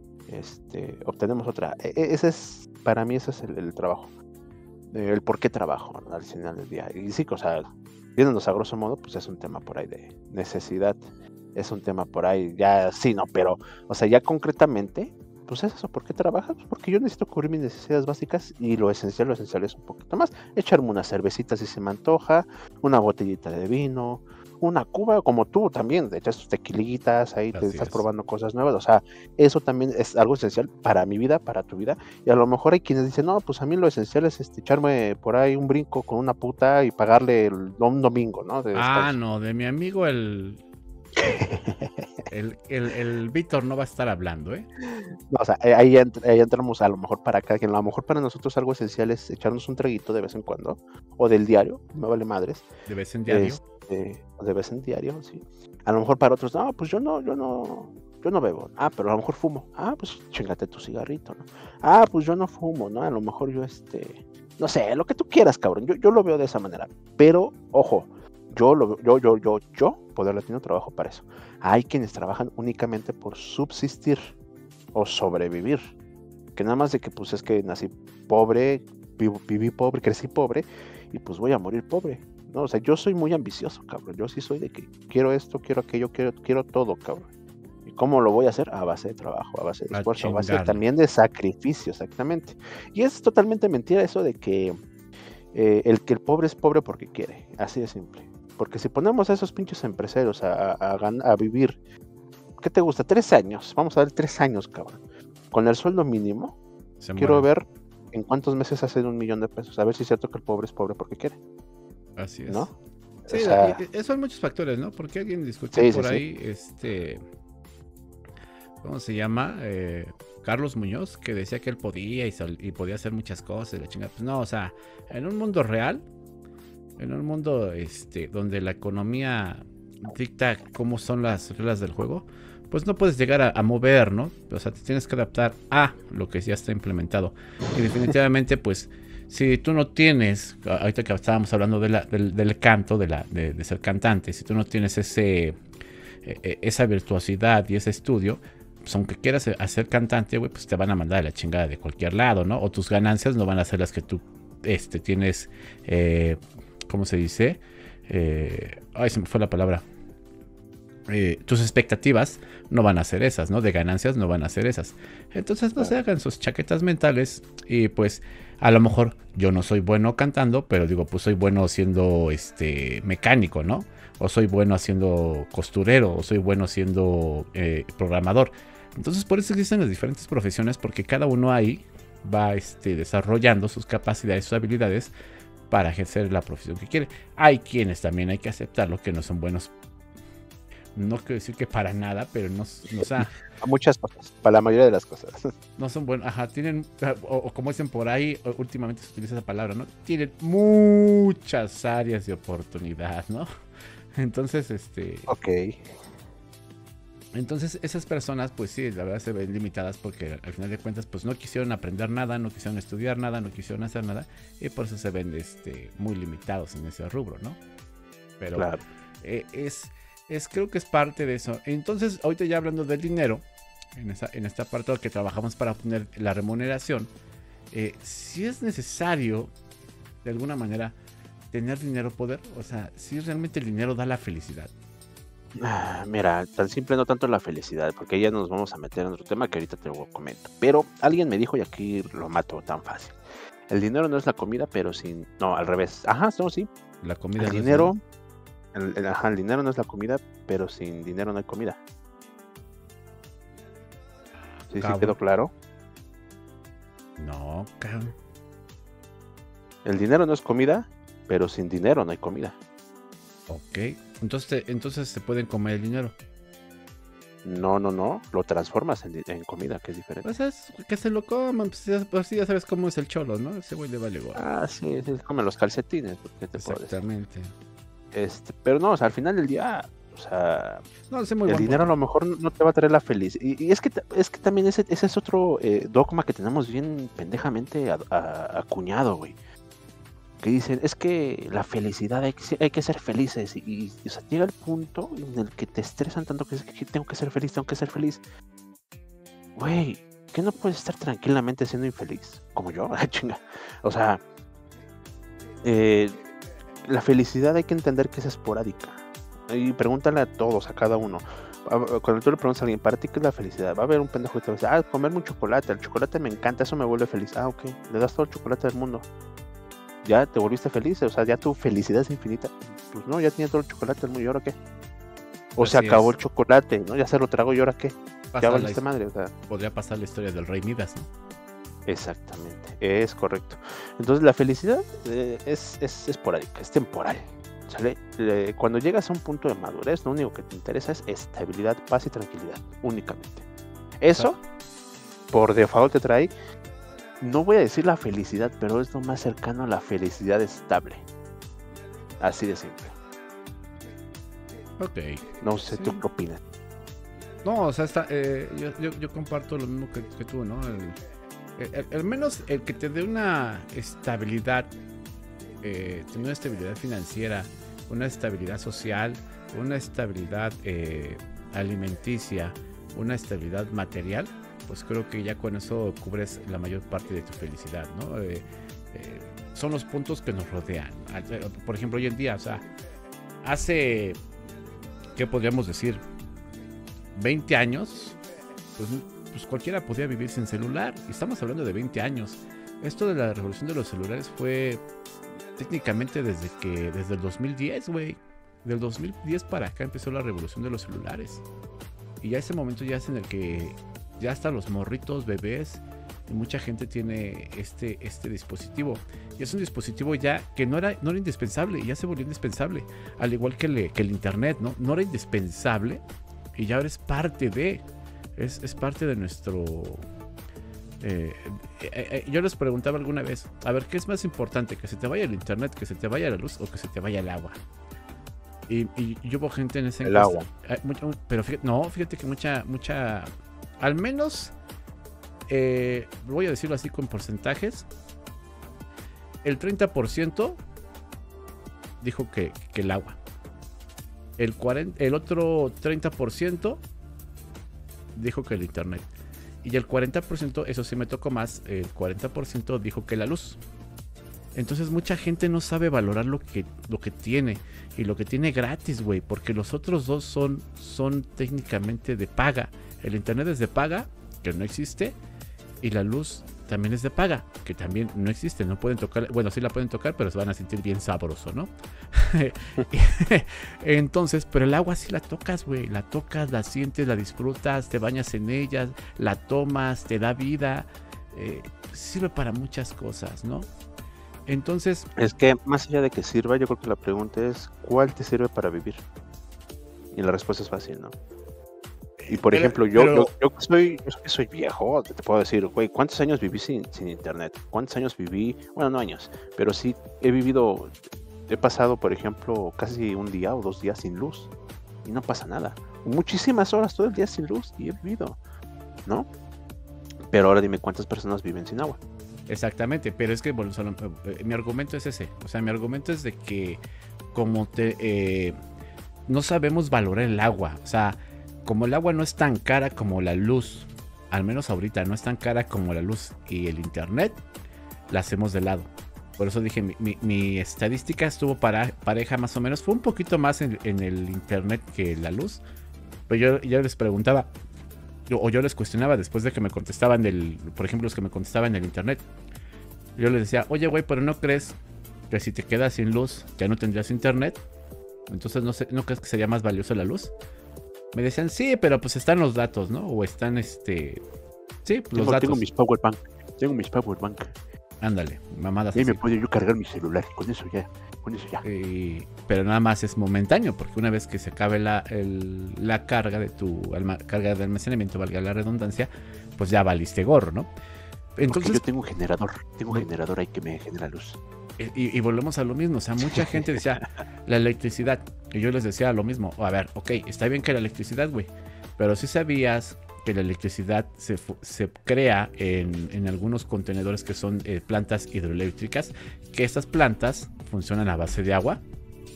C: Este, obtenemos otra. E- ese es, para mí ese es el, el trabajo. Eh, el por qué trabajo, ¿no? Al final del día. Y sí, o sea, viéndonos a grosso modo, pues es un tema por ahí de necesidad. Es un tema por ahí, ya, sí, no, pero, o sea, ya concretamente, pues es eso, ¿por qué trabajas? Pues porque yo necesito cubrir mis necesidades básicas y lo esencial, lo esencial es un poquito más. Echarme una cervecita si se me antoja, una botellita de vino, una cuba, como tú también, te echas tus tequilitas, ahí te
B: Así
C: estás
B: es.
C: probando cosas nuevas, o sea, eso también es algo esencial para mi vida, para tu vida, y a lo mejor hay quienes dicen, no, pues a mí lo esencial es este, echarme por ahí un brinco con una puta y pagarle el, un domingo, ¿no? De
B: Ah,
C: descanso.
B: no, de mi amigo el... El, el, el Víctor no va a estar hablando, ¿eh?
C: No, o sea, ahí, ent- ahí entramos a lo mejor para cada quien. A lo mejor para nosotros algo esencial es echarnos un traguito de vez en cuando. O del diario, me vale madres.
B: De vez en diario.
C: Este, de vez en diario, sí. A lo mejor para otros, no, pues yo no, yo no, yo no bebo. Ah, pero a lo mejor fumo. Ah, pues chingate tu cigarrito, ¿no? Ah, pues yo no fumo, ¿no? A lo mejor yo, este, no sé, lo que tú quieras, cabrón. Yo, yo lo veo de esa manera. Pero, ojo, yo, lo, yo, yo, yo, yo, Poder Latino, trabajo para eso. Hay quienes trabajan únicamente por subsistir o sobrevivir. Que nada más de que, pues es que nací pobre, vivo, viví pobre, crecí pobre y pues voy a morir pobre. No, o sea, yo soy muy ambicioso, cabrón. Yo sí soy de que quiero esto, quiero aquello, quiero, quiero todo, cabrón. ¿Y cómo lo voy a hacer? A base de trabajo, a base de
B: A
C: esfuerzo, a base
B: chingarle.
C: también de sacrificio, exactamente. Y es totalmente mentira eso de que eh, el que el pobre es pobre porque quiere. Así de simple. Porque si ponemos a esos pinches empresarios a, a, a, gan- a vivir, ¿qué te gusta? Tres años. Vamos a ver tres años, cabrón. Con el sueldo mínimo,
B: Se
C: quiero
B: muere.
C: ver en cuántos meses hacen un millón de pesos. A ver si es cierto que el pobre es pobre porque quiere,
B: Así es.
C: ¿no?
B: Sí,
C: O sea,
B: y- y eso hay muchos factores, ¿no? Porque alguien discutió
C: Sí, sí,
B: por
C: sí.
B: ahí, este, ¿cómo se llama? Eh, Carlos Muñoz, que decía que él podía y, sol- y podía hacer muchas cosas, y la chingada. Pues no, o sea, en un mundo real, en un mundo, este, donde la economía dicta cómo son las reglas del juego, pues no puedes llegar a, a mover, ¿no? O sea, te tienes que adaptar a lo que ya está implementado. Y definitivamente, pues, si tú no tienes, ahorita que estábamos hablando de la, del, del canto, de, la, de, de ser cantante, si tú no tienes ese, eh, esa virtuosidad y ese estudio, pues aunque quieras hacer cantante, güey, pues te van a mandar a la chingada de cualquier lado, ¿no? O tus ganancias no van a ser las que tú este, tienes, eh, ¿cómo se dice? Eh, ay, se me fue la palabra. eh, tus expectativas no van a ser esas, ¿no? De ganancias no van a ser esas. Entonces no se hagan sus chaquetas mentales y pues a lo mejor yo no soy bueno cantando, pero digo, pues soy bueno siendo este mecánico, ¿no? O soy bueno haciendo costurero, o soy bueno siendo eh, programador. Entonces por eso existen las diferentes profesiones, porque cada uno ahí va este, desarrollando sus capacidades, sus habilidades para ejercer la profesión que quiere. Hay quienes también hay que aceptarlo, que no son buenos. No quiero decir que para nada, pero no, no o sea,
C: muchas cosas, para la mayoría de las cosas.
B: No son buenos, ajá, tienen, o, o como dicen por ahí, últimamente se utiliza esa palabra, ¿no? Tienen muchas áreas de oportunidad, ¿no? Entonces, este...
C: Ok.
B: Entonces, esas personas, pues sí, la verdad se ven limitadas porque al final de cuentas, pues no quisieron aprender nada, no quisieron estudiar nada, no quisieron hacer nada, y por eso se ven este, muy limitados en ese rubro, ¿no? Pero
C: claro.
B: eh, es... Es, creo que es parte de eso. Entonces, ahorita ya hablando del dinero, en, esa, en esta parte que trabajamos para obtener la remuneración, eh, si es necesario, de alguna manera, tener dinero, poder, o sea, si realmente el dinero da la felicidad.
C: Ah, mira, tan simple no tanto la felicidad, porque ya nos vamos a meter en otro tema que ahorita te lo comento. Pero alguien me dijo, y aquí lo mato tan fácil, el dinero no es la comida, pero sin... No, al revés. Ajá, no, sí.
B: La comida
C: el
B: no
C: dinero...
B: es la...
C: El, el, ajá, el dinero no es la comida, pero sin dinero no hay comida. ¿Sí, sí quedó claro?
B: No, cabrón.
C: El dinero no es comida, pero sin dinero no hay comida.
B: Ok, entonces, entonces se pueden comer el dinero.
C: No, no, no, lo transformas en, en comida, que es diferente.
B: Pues es que se lo coman, pues ya, pues ya sabes cómo es el cholo, ¿no? Ese güey le vale igual.
C: Ah, sí, se comen los calcetines. ¿Qué te
B: Exactamente.
C: Este, pero no, o sea, al final del día, o sea,
B: no, sé muy
C: el dinero punto. A lo mejor no te va a traer la felicidad. Y, y es que es que también ese, ese es otro eh, dogma que tenemos bien pendejamente a, a, acuñado, güey. Que dicen, es que la felicidad, hay que, hay que ser felices. Y, y o sea, llega el punto en el que te estresan tanto que, es que tengo que ser feliz, tengo que ser feliz. Güey, ¿qué no puedes estar tranquilamente siendo infeliz? Como yo, chinga. O sea, eh... la felicidad hay que entender que es esporádica. Y pregúntale a todos, a cada uno. Cuando tú le preguntas a alguien, ¿para ti qué es la felicidad? Va a haber un pendejo que te va a decir, ah, comerme un chocolate. El chocolate me encanta, eso me vuelve feliz. Ah, ok, le das todo el chocolate del mundo. ¿Ya te volviste feliz? O sea, ¿ya tu felicidad es infinita? Pues no, ya tenía todo el chocolate del mundo, ¿y ahora qué? O Así se acabó es. el chocolate, ¿no? Ya se lo trago, ¿y ahora qué?
B: Pasa
C: ya valiste madre, o sea.
B: Podría pasar la historia del rey Midas, ¿no?
C: Exactamente, es correcto. Entonces la felicidad eh, es, es esporádica, es temporal, ¿sale? Eh, cuando llegas a un punto de madurez, lo único que te interesa es estabilidad, paz y tranquilidad, únicamente. Eso, por default te trae, no voy a decir la felicidad, pero es lo más cercano a la felicidad estable. Así de simple.
B: Ok.
C: No sé,
B: sí.
C: ¿tú qué opinas?
B: No, o sea, está, eh, yo, yo, yo comparto lo mismo que, que tú, ¿no? Al menos el que te dé una estabilidad, eh, una estabilidad financiera, una estabilidad social, una estabilidad eh, alimenticia, una estabilidad material, pues creo que ya con eso cubres la mayor parte de tu felicidad, ¿no? Eh, eh, son los puntos que nos rodean. Por ejemplo, hoy en día, o sea, hace, ¿qué podríamos decir? veinte años, pues... pues cualquiera podía vivir sin celular. Y estamos hablando de veinte años. Esto de la revolución de los celulares fue técnicamente desde que desde el dos mil diez, güey. Del dos mil diez para acá empezó la revolución de los celulares. Y ya ese momento ya es en el que ya hasta los morritos, bebés, y mucha gente tiene este, este dispositivo. Y es un dispositivo ya que no era, no era indispensable, y ya se volvió indispensable. Al igual que, le, que el internet, ¿no? No era indispensable y ya ahora es parte de... Es, es parte de nuestro... Eh, eh, eh, yo les preguntaba alguna vez, a ver, ¿qué es más importante? ¿Que se te vaya el internet, que se te vaya la luz o que se te vaya el agua? Y, y, y hubo gente en ese
C: el agua.
B: Eh, mucha, pero fíjate, no, fíjate que mucha, mucha... Al menos, eh, voy a decirlo así con porcentajes, el treinta por ciento dijo que, que el agua. El, cuarenta, el otro treinta por ciento dijo que el internet. Y el cuarenta por ciento, eso sí me tocó más, el cuarenta por ciento dijo que la luz. Entonces mucha gente no sabe valorar lo que, lo que tiene y lo que tiene gratis, güey, porque los otros dos son, son técnicamente de paga. El internet es de paga, que no existe, y la luz también es de paga, que también no existe. No pueden tocar, bueno, sí la pueden tocar, pero se van a sentir bien sabroso, ¿no? Entonces, pero el agua sí la tocas, güey, la tocas, la sientes, la disfrutas, te bañas en ella, la tomas, te da vida, eh, sirve para muchas cosas, ¿no? Entonces,
C: es que más allá de que sirva, yo creo que la pregunta es ¿cuál te sirve para vivir? Y la respuesta es fácil, ¿no? Y por
B: pero,
C: ejemplo, yo,
B: pero...
C: yo, yo que soy, yo que soy viejo, te, te puedo decir, güey, ¿cuántos años viví sin, sin internet? ¿Cuántos años viví? Bueno, no años, pero sí he vivido, he pasado, por ejemplo, casi un día o dos días sin luz y no pasa nada. Muchísimas horas todo el día sin luz y he vivido, ¿no? Pero ahora dime cuántas personas viven sin agua.
B: Exactamente, pero es que bueno, solo, eh, mi argumento es ese. O sea, mi argumento es de que como te eh, no sabemos valorar el agua. O sea, como el agua no es tan cara como la luz, al menos ahorita no es tan cara como la luz y el internet, la hacemos de lado. Por eso dije, mi, mi, mi estadística estuvo para, pareja más o menos. Fue un poquito más en, en el internet que la luz. Pero yo, yo les preguntaba, yo, o yo les cuestionaba después de que me contestaban del, por ejemplo, los que me contestaban en el internet. Yo les decía, oye, güey, pero ¿no crees que si te quedas sin luz ya no tendrías internet? Entonces, ¿no, sé, ¿no crees que sería más valioso la luz? Me decían, sí, pero pues están los datos, ¿no? O están, este... Sí, pues, los
C: tengo,
B: datos.
C: Tengo mis power bank. Tengo mis power bank.
B: Ándale, mamadas
C: Y
B: así.
C: me puedo yo cargar mi celular. Con eso ya. Con eso ya.
B: Eh, pero nada más es momentáneo, porque una vez que se acabe la, el, la carga de tu alma, carga de almacenamiento, valga la redundancia, pues ya valiste gorro, ¿no?
C: Entonces, porque yo tengo un generador. Tengo un generador ahí que me genera luz.
B: Y, y volvemos a lo mismo, o sea, mucha gente decía la electricidad, y yo les decía lo mismo, a ver, ok, está bien que la electricidad, güey, pero si sabías que la electricidad se, se crea en, en algunos contenedores que son eh, plantas hidroeléctricas, que estas plantas funcionan a base de agua.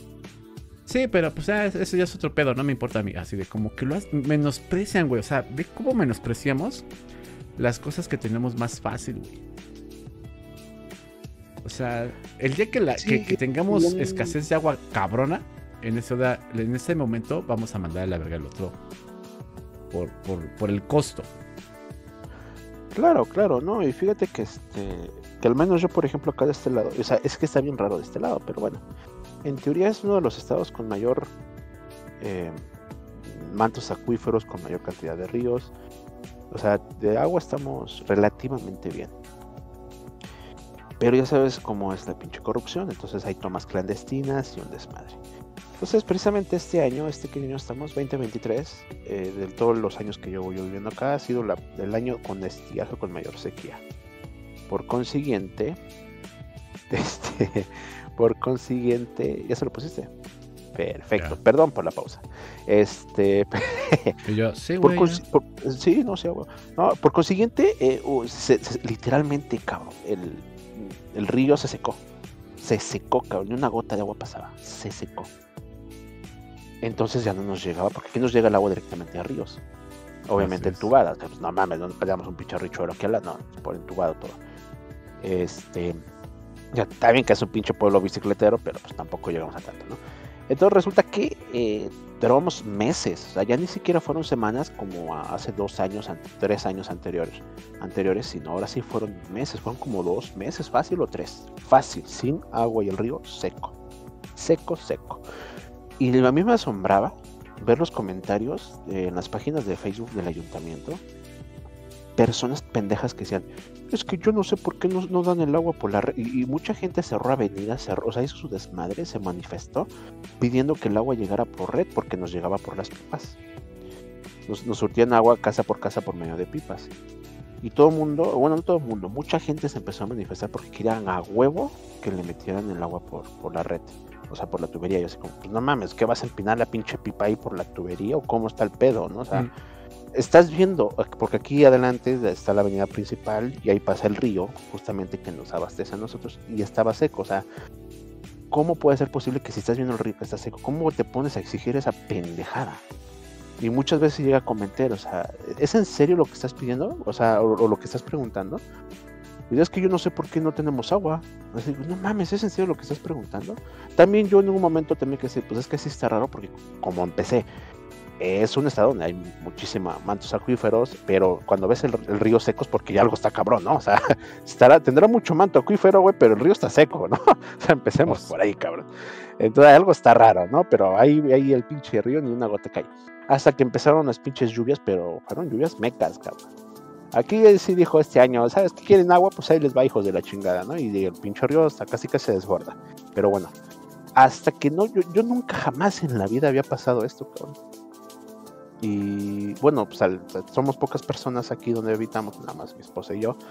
B: Sí, pero pues ah, eso ya es otro pedo, no me importa a mí, así de como que lo has, menosprecian, güey, o sea, ve cómo menospreciamos las cosas que tenemos más fácil, güey. O sea, el día que, la, sí, que, que tengamos sí, escasez de agua cabrona, en ese, en ese momento vamos a mandar a la verga el otro por, por, por el costo.
C: Claro, claro, ¿no? Y fíjate que este que al menos yo, por ejemplo, acá de este lado, o sea, es que está bien raro de este lado, pero bueno, en teoría es uno de los estados con mayor eh, mantos acuíferos, con mayor cantidad de ríos. O sea, de agua estamos relativamente bien. Pero ya sabes cómo es la pinche corrupción, entonces hay tomas clandestinas y un desmadre. Entonces, precisamente este año, este que año estamos, veinte veintitrés, eh, de todos los años que yo voy viviendo acá, ha sido la, el año con estiaje con mayor sequía. Por consiguiente, este, por consiguiente, ¿ya se lo pusiste? Perfecto, yeah. Perdón por la pausa. Este,
B: y yo, sí,
C: por
B: güey.
C: Por, sí, no sé, no, por consiguiente, eh, uh, se, se, literalmente, cabrón, el El río se secó, se secó, cabrón, ni una gota de agua pasaba, se secó. Entonces ya no nos llegaba, porque aquí nos llega el agua directamente a ríos, obviamente entubada, o sea, pues, no mames, no pegamos un picharrichuelo aquí al lado, no, por entubado todo. Este, ya está bien que es un pinche pueblo bicicletero, pero pues tampoco llegamos a tanto, ¿no? Entonces resulta que eh, duramos meses, o sea, ya ni siquiera fueron semanas como hace dos años, tres años anteriores, anteriores, sino ahora sí fueron meses, fueron como dos meses, fácil o tres, fácil, sin agua y el río seco, seco, seco. Y a mí me asombraba ver los comentarios en las páginas de Facebook del ayuntamiento, personas pendejas que decían, es que yo no sé por qué no, no dan el agua por la red, y, y mucha gente cerró avenidas, cerró, o sea, hizo su desmadre, se manifestó pidiendo que el agua llegara por red porque nos llegaba por las pipas, nos, nos surtían agua casa por casa por medio de pipas, y todo el mundo, bueno, no todo el mundo, mucha gente se empezó a manifestar porque querían a huevo que le metieran el agua por, por la red, o sea, por la tubería. Yo así como, pues no mames, ¿qué vas a empinar la pinche pipa ahí por la tubería o cómo está el pedo, no? O sea, mm. Estás viendo, porque aquí adelante está la avenida principal y ahí pasa el río, justamente que nos abastece a nosotros, y estaba seco. O sea, ¿cómo puede ser posible que si estás viendo el río que está seco, cómo te pones a exigir esa pendejada? Y muchas veces llega a comentar, o sea, ¿es en serio lo que estás pidiendo? O sea, o, o lo que estás preguntando. Y es que yo no sé por qué no tenemos agua. Así, no mames, ¿es en serio lo que estás preguntando? También yo en un momento también que sé, pues es que sí está raro porque como empecé, es un estado donde hay muchísimos mantos acuíferos, pero cuando ves el, el río seco es porque ya algo está cabrón, ¿no? O sea, estará, tendrá mucho manto acuífero, güey, pero el río está seco, ¿no? O sea, empecemos por ahí, cabrón. Entonces algo está raro, ¿no? Pero ahí, ahí el pinche río ni una gota cae. Hasta que empezaron las pinches lluvias, pero fueron lluvias mecas, cabrón. Aquí sí dijo este año, ¿sabes qué quieren agua? Pues ahí les va, hijos de la chingada, ¿no? Y el pinche río hasta casi que se desborda. Pero bueno, hasta que no, yo, yo nunca jamás en la vida había pasado esto, cabrón. Y bueno, pues al, somos pocas personas aquí donde habitamos, nada más mi esposa y yo.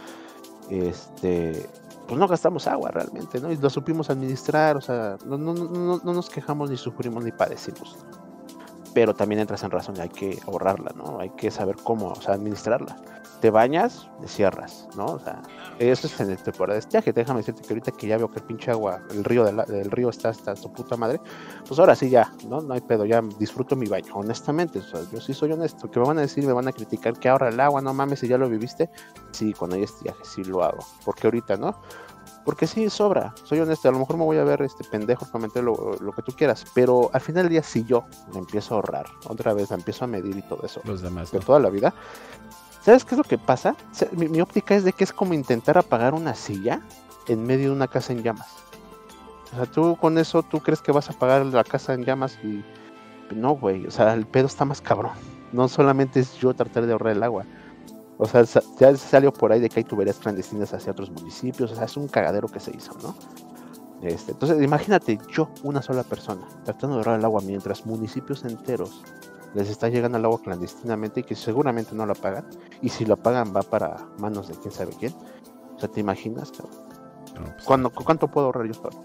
C: Este, pues no gastamos agua realmente, ¿no? Y lo supimos administrar, o sea, no, no, no, no nos quejamos, ni sufrimos, ni padecimos. Pero también entras en razón, hay que ahorrarla, ¿no? Hay que saber cómo, o sea, administrarla. Te bañas, te cierras, ¿no? O sea, eso es en el temporada de estiaje. Déjame decirte que ahorita que ya veo que el pinche agua, el río de la, del río está hasta su puta madre, pues ahora sí ya, ¿no? No hay pedo, ya disfruto mi baño, honestamente. O sea, yo sí soy honesto. Que me van a decir, me van a criticar que ahora el agua, no mames, si ya lo viviste. Sí, cuando hay estiaje sí lo hago. Porque ahorita, ¿no? Porque sí, sobra, soy honesto, a lo mejor me voy a ver este pendejo, comenté lo, lo que tú quieras, pero al final del día si yo me empiezo a ahorrar, otra vez la empiezo a medir y todo eso,
B: los demás,
C: de
B: ¿no?
C: toda la vida, ¿sabes qué es lo que pasa? Mi, mi óptica es de que es como intentar apagar una silla en medio de una casa en llamas. O sea, tú con eso, tú crees que vas a apagar la casa en llamas y no, güey, o sea, el pedo está más cabrón, no solamente es yo tratar de ahorrar el agua. O sea, ya salió por ahí de que hay tuberías clandestinas hacia otros municipios. O sea, es un cagadero que se hizo, ¿no? Este, entonces, imagínate yo, una sola persona, tratando de ahorrar el agua mientras municipios enteros les está llegando el agua clandestinamente y que seguramente no la pagan. Y si la pagan va para manos de quién sabe quién. O sea, ¿te imaginas, cabrón? No, pues, ¿Cuándo, ¿Cuánto puedo ahorrar yo solo?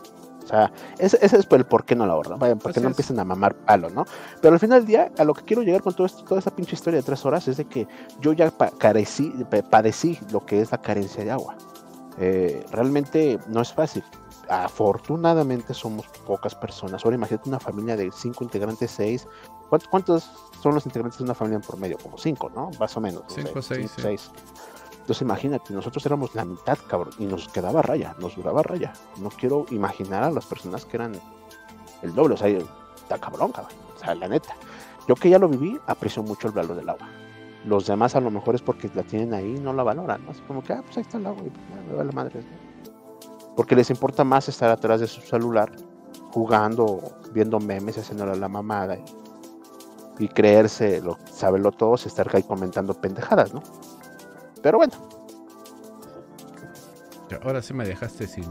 C: O sea, ese, ese es el por qué no la ahorran, vayan, porque pues no es. empiecen a mamar palo, ¿no? Pero al final del día, a lo que quiero llegar con todo esto, toda esta pinche historia de tres horas, es de que yo ya pa carecí, padecí lo que es la carencia de agua. Eh, realmente no es fácil. Afortunadamente somos pocas personas. Ahora imagínate una familia de cinco integrantes, seis. ¿Cuántos, cuántos son los integrantes de una familia en promedio? Como cinco, ¿no? Más o menos.
B: Cinco,
C: no sé,
B: seis,
C: cinco,
B: sí.
C: seis. Entonces imagínate, nosotros éramos la mitad, cabrón, y nos quedaba raya, nos duraba raya. No quiero imaginar a las personas que eran el doble, o sea, está cabrón, cabrón, o sea, la neta. Yo que ya lo viví, aprecio mucho el valor del agua. Los demás a lo mejor es porque la tienen ahí y no la valoran, ¿no? Es como que, ah, pues ahí está el agua, y pues, ya, me vale madre, ¿no? Porque les importa más estar atrás de su celular, jugando, viendo memes, haciéndole la mamada, y, y creerse, lo, saberlo todos, estar ahí comentando pendejadas, ¿no? Pero bueno.
B: Ahora sí me dejaste sin...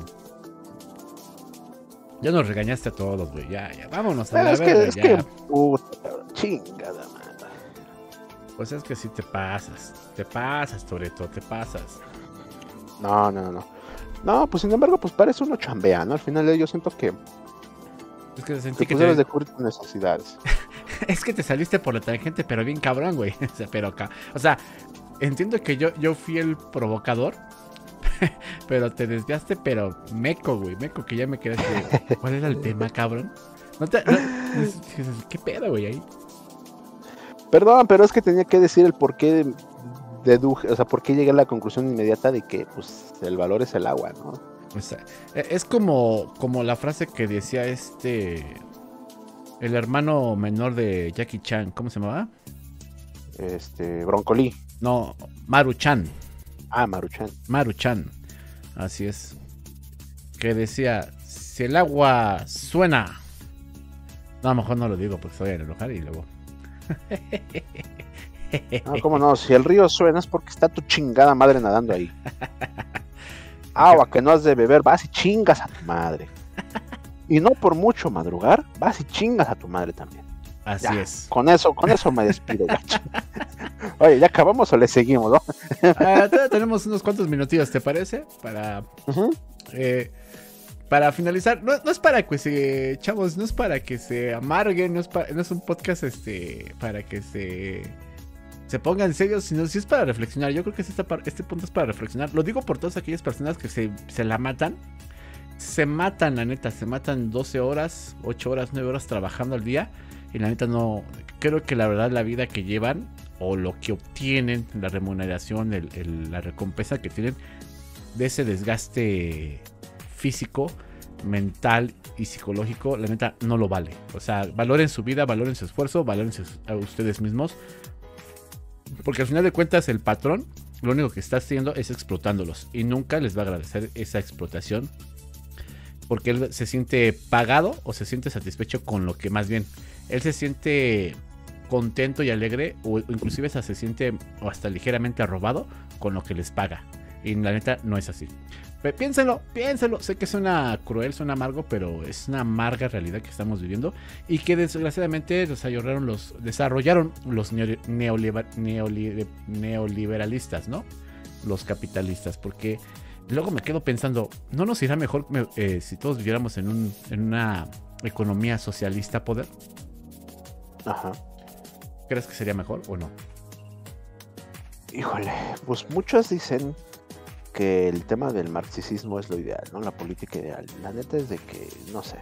B: Ya nos regañaste a todos, güey. Ya, ya, vámonos a
C: Pero
B: la
C: es
B: verga,
C: que, es
B: ya.
C: que, puta, chingada madre.
B: Pues es que sí te pasas. Te pasas, Toreto, te pasas.
C: No, no, no. No, pues sin embargo, pues parece uno chambea, ¿no? Al final yo siento que...
B: Es que sentí
C: que,
B: que
C: pues
B: te...
C: debes de cubrir tus necesidades.
B: Es que te saliste por la tangente, pero bien cabrón, güey. O sea, pero acá... O sea... Entiendo que yo, yo fui el provocador, pero te desviaste, pero meco, güey, meco, que ya me quedé así. ¿Cuál era el tema, cabrón? No te, no, ¿Qué pedo, güey, ahí?
C: Perdón, pero es que tenía que decir el por qué deduje, o sea, por qué llegué a la conclusión inmediata de que, pues, el valor es el agua, ¿no?
B: O sea, es como, como la frase que decía este, el hermano menor de Jackie Chan, ¿cómo se llamaba?
C: Este, Broncolí.
B: No, Maruchan.
C: Ah, Maruchan.
B: Maruchan, así es. Que decía, si el agua suena... No, a lo mejor no lo digo porque se voy a enojar y luego...
C: No, cómo no, si el río suena es porque está tu chingada madre nadando ahí. Agua que no has de beber, vas y chingas a tu madre. Y no por mucho madrugar, vas y chingas a tu madre también.
B: Así
C: ya,
B: es.
C: Con eso, con eso me despido, gacho. Oye, ¿ya acabamos o le seguimos, no?
B: Ah, tenemos unos cuantos minutillos, ¿te parece? Para uh-huh. eh, para finalizar. No, no es para que se, chavos, no es para que se amarguen, no es, para, no es un podcast este para que se se pongan serios, sino si es para reflexionar. Yo creo que este, este punto es para reflexionar. Lo digo por todas aquellas personas que se, se la matan. Se matan, la neta, se matan doce horas, ocho horas, nueve horas trabajando al día. Y la neta no, creo que la verdad la vida que llevan o lo que obtienen, la remuneración, el, el, la recompensa que tienen, de ese desgaste físico, mental y psicológico, la neta no lo vale. O sea, valoren su vida, valoren su esfuerzo, valoren a ustedes mismos. Porque al final de cuentas el patrón lo único que está haciendo es explotándolos. Y nunca les va a agradecer esa explotación. Porque él se siente pagado o se siente satisfecho con lo que más bien. Él se siente contento y alegre o inclusive hasta se siente o hasta ligeramente arrobado con lo que les paga. Y la neta no es así. Pero piénsenlo, piénsenlo. Sé que suena cruel, suena amargo, pero es una amarga realidad que estamos viviendo y que desgraciadamente desarrollaron los, desarrollaron los neoliber, neoliber, neoliberalistas, ¿no? Los capitalistas, porque luego me quedo pensando, ¿no nos irá mejor eh, si todos viviéramos en, un, en una economía socialista, poder?
C: Ajá.
B: ¿Crees que sería mejor o no?
C: Híjole, pues muchos dicen que el tema del marxismo es lo ideal, ¿no? La política ideal. La neta es de que, no sé.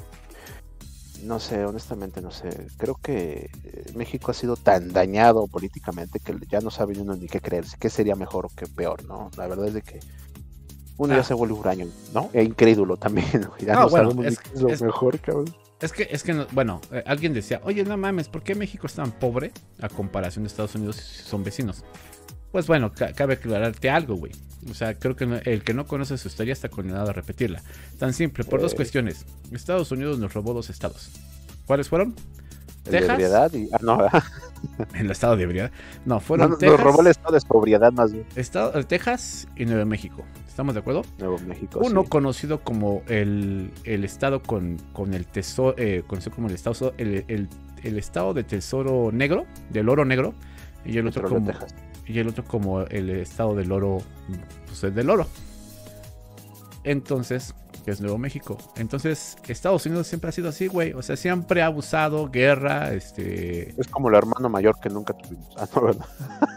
C: No sé, honestamente no sé. Creo que México ha sido tan dañado políticamente que ya no sabe uno ni qué creer. ¿Qué sería mejor o qué peor, no? La verdad es de que uno ah. ya se vuelve huraño, ¿no? E incrédulo también, ¿no? Ya no,
B: no bueno,
C: sabemos
B: es,
C: ni qué es lo
B: es,
C: mejor, cabrón.
B: Es que, es que, no, bueno, eh, alguien decía, oye, no mames, ¿por qué México es tan pobre a comparación de Estados Unidos si son vecinos? Pues bueno, ca- cabe aclararte algo, güey. O sea, creo que no, el que no conoce su historia está condenado a repetirla. Tan simple, por eh. dos cuestiones. Estados Unidos nos robó dos estados. ¿Cuáles fueron?
C: El Texas. De ebriedad y... Ah, no.
B: El estado de ebriedad. No, fueron
C: no,
B: Texas.
C: Nos robó el estado de sobriedad más bien.
B: Estado, Texas y Nuevo México. ¿Estamos de acuerdo?
C: Nuevo México,
B: Uno
C: sí.
B: conocido como el, el estado con, con el tesoro, eh, conocido como el estado, el, el, el estado de tesoro negro, del oro negro, y el otro como, Texas. y el otro como el estado del oro, pues del oro. Entonces, que es Nuevo México. Entonces, Estados Unidos siempre ha sido así, güey. O sea, siempre ha abusado, guerra, este...
C: Es como el hermano mayor que nunca tuvimos. Ah, no, ¿verdad?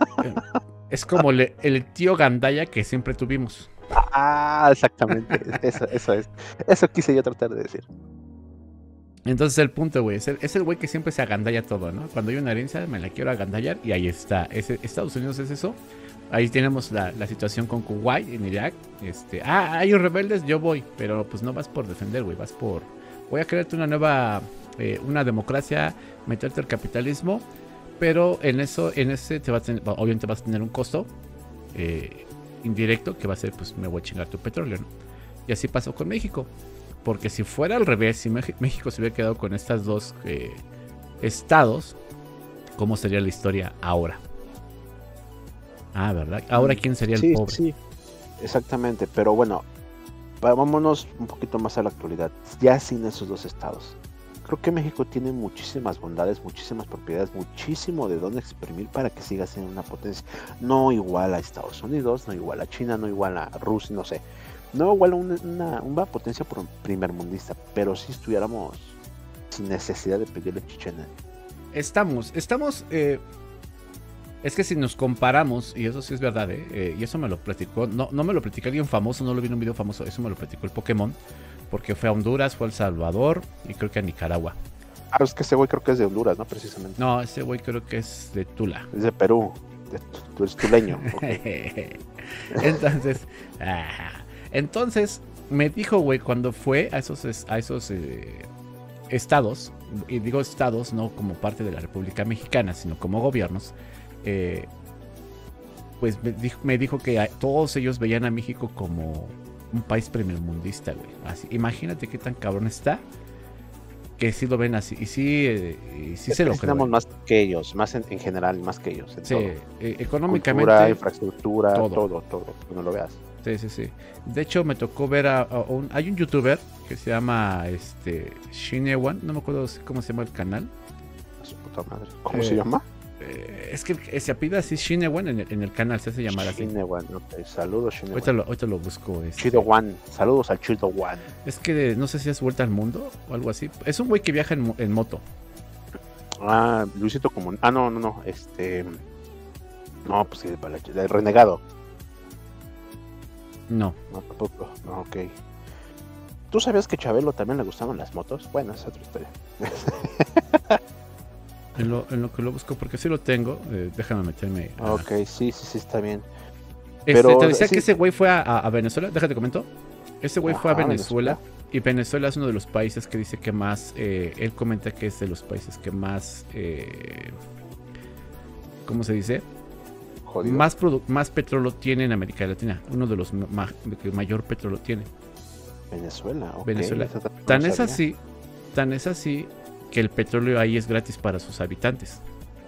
B: Es como le, el tío Gandaya que siempre tuvimos.
C: Ah, exactamente. Eso, eso es. Eso quise yo tratar de decir.
B: Entonces el punto, güey, es el, es el güey que siempre se agandalla todo, ¿no? Cuando hay una herencia, me la quiero agandallar y ahí está. Ese, Estados Unidos es eso. Ahí tenemos la, la situación con Kuwait en Irak. Este, ah, hay rebeldes, yo voy. Pero pues no vas por defender, güey. Vas por... Voy a crearte una nueva... Eh, una democracia, meterte al capitalismo. Pero en eso, en ese te va a tener... Obviamente vas a tener un costo eh, indirecto que va a ser, pues me voy a chingar tu petróleo, ¿no? Y así pasó con México. Porque si fuera al revés, si México se hubiera quedado con estas dos eh, estados, ¿cómo sería la historia ahora? Ah, ¿verdad? Ahora, ¿quién sería el
C: sí,
B: pobre?
C: Sí, exactamente. Pero bueno, vámonos un poquito más a la actualidad. Ya sin esos dos estados. Creo que México tiene muchísimas bondades, muchísimas propiedades, muchísimo de dónde exprimir para que siga siendo una potencia. No igual a Estados Unidos, no igual a China, no igual a Rusia, no sé. No igual a una, una, una potencia primermundista, pero si estuviéramos sin necesidad de pedirle chicha a nadie.
B: Estamos, estamos... Eh... Es que si nos comparamos, y eso sí es verdad, ¿eh? Eh, y eso me lo platicó, no, no me lo platicó alguien famoso, no lo vi en un video famoso, eso me lo platicó el Pokémon, porque fue a Honduras, fue a El Salvador y creo que a Nicaragua.
C: Ah, es que ese güey creo que es de Honduras, ¿no? Precisamente.
B: No, ese güey creo que es de Tula.
C: Es de Perú, de, tú eres tuleño. Okay.
B: Entonces, ah, entonces me dijo, güey, cuando fue a esos, a esos eh, estados, y digo estados no como parte de la República Mexicana, sino como gobiernos, Eh, pues me dijo, me dijo que a, todos ellos veían a México como un país primermundista, güey. Así, imagínate qué tan cabrón está que sí lo ven así. Y sí, eh, y sí se lo creo.
C: Más que ellos, más en, en general, más que ellos. En
B: sí,
C: todo.
B: Eh, económicamente.
C: Cultura, infraestructura, todo, todo, todo, no lo veas.
B: Sí, sí, sí. De hecho, me tocó ver a, a un. Hay un youtuber que se llama este Shinewan, no me acuerdo cómo se llama el canal.
C: A su puta madre. ¿Cómo eh, se llama?
B: Eh, es que se apida así Shinewan en el, en el canal, se hace llamar así.
C: Shinewan, ok, saludos Shinewan.
B: Ahorita lo, ahorita lo busco. Este.
C: Chido One, saludos al Chido One.
B: Es que no sé si es Vuelta al Mundo o algo así. Es un güey que viaja en, en moto.
C: Ah, Luisito Comunica. Ah, no, no, no, este... No, pues sí, de Renegado.
B: No.
C: No, tampoco, no, ok. ¿Tú sabías que a Chabelo también le gustaban las motos? Bueno, es otra historia.
B: En lo, en lo que lo busco, porque sí lo tengo, eh, déjame meterme.
C: A... Ok, sí, sí, sí, está bien. Pero,
B: te decía
C: sí.
B: que ese güey fue a, a- a Venezuela, déjate comento. Ese güey fue a
C: Ajá,
B: Venezuela,
C: Venezuela.
B: y Venezuela es uno de los países que dice que más, eh, él comenta que es de los países que más, eh, ¿cómo se dice?
C: Jodido.
B: Más, produ- más petróleo tiene en América Latina, uno de los ma- ma- que mayor petróleo tiene.
C: Venezuela, ok,
B: Venezuela.
C: esa no
B: Tan
C: sabía.
B: es así, tan es así que el petróleo ahí es gratis para sus habitantes,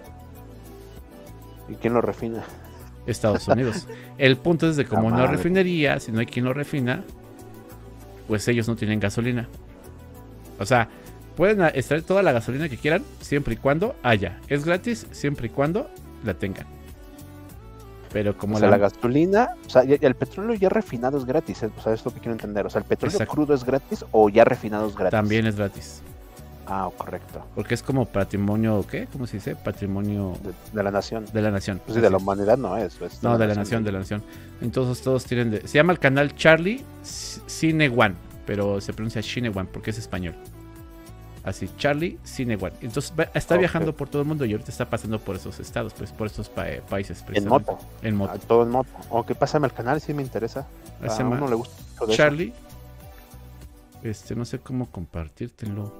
C: ¿Y quién lo refina?
B: Estados Unidos. El punto es de como
C: La
B: no hay
C: madre.
B: refinería, si no hay quien lo refina, pues ellos no tienen gasolina. O sea, pueden a- extraer toda la gasolina que quieran, siempre y cuando haya. Es gratis, siempre y cuando la tengan. Pero como
C: O sea,
B: la...
C: la gasolina, o sea, ya- ya el petróleo ya refinado es gratis, ¿eh? O sea, es lo que quiero entender. O sea, ¿el petróleo
B: Exacto.
C: crudo es gratis o ya refinado es gratis?
B: También es gratis.
C: Ah, correcto.
B: Porque es como patrimonio, ¿qué? ¿Cómo se dice? Patrimonio
C: De, de la nación.
B: de la nación.
C: Pues sí, de la
B: Así es.
C: humanidad no es. es
B: No, de la nación, de la nación. Entonces todos tienen de... Se llama el canal Charlie Cine One, pero se pronuncia Cine One porque es español. Así, Charlie Cine One. Entonces va- está
C: Ok.
B: viajando por todo el mundo y ahorita está pasando por esos estados, pues por esos pa- países.
C: En
B: precisamente.
C: moto.
B: En moto.
C: Ah, todo en moto. Ok, pásame al canal, sí me interesa.
B: Se
C: A
B: llama
C: uno le gusta mucho de eso.
B: Charlie. Este, no sé cómo compartírtelo.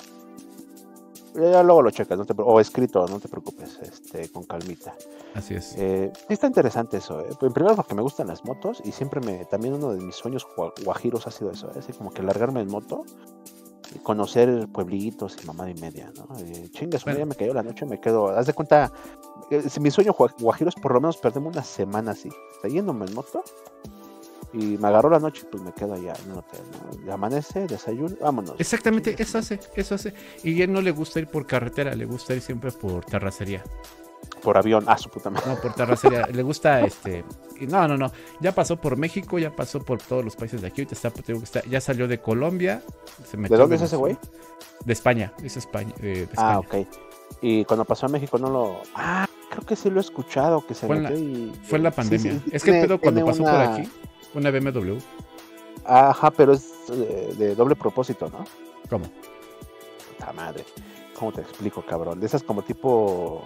C: Ya luego lo checas, no te, pre- o escrito, no te preocupes, este, con calmita.
B: Así es.
C: Eh, sí está interesante eso, ¿eh? En primero porque me gustan las motos y siempre me, también uno de mis sueños gua- guajiros ha sido eso, ¿eh? Así como que largarme en moto y conocer pueblitos y mamada y media, ¿no? Eh, chingas, un
B: Bueno.
C: día me cayó la noche, me quedo, haz de cuenta, eh, si mi sueño gua- guajiro es por lo menos perderme una semana así, o sea, yéndome en moto y me agarró la noche, pues me quedo allá en un hotel, ¿no? Y amanece, desayuno, vámonos.
B: Exactamente,
C: Chingas.
B: eso hace, eso hace. Y a él no le gusta ir por carretera, le gusta ir siempre por terracería.
C: Por avión, ah, su puta madre.
B: No, por terracería. Le gusta este. y No, no, no. Ya pasó por México, ya pasó por todos los países de aquí. Ahorita está, te digo que está- ya salió de Colombia. Se
C: ¿De
B: metió
C: dónde
B: en
C: es ese
B: Venezuela.
C: güey?
B: De España. Es España. eh, de España.
C: Ah, ok. Y cuando pasó a México no lo... Ah, creo que sí lo he escuchado, que se
B: Fue en la-
C: y... eh,
B: Fue en la
C: Sí,
B: pandemia.
C: sí,
B: es que el
C: tiene-
B: pedo cuando
C: tiene
B: pasó por
C: una-
B: aquí, una B M W.
C: Ajá, pero es eh, de doble propósito, ¿no?
B: ¿Cómo?
C: Puta madre. ¿Cómo te explico, cabrón? De esas como tipo...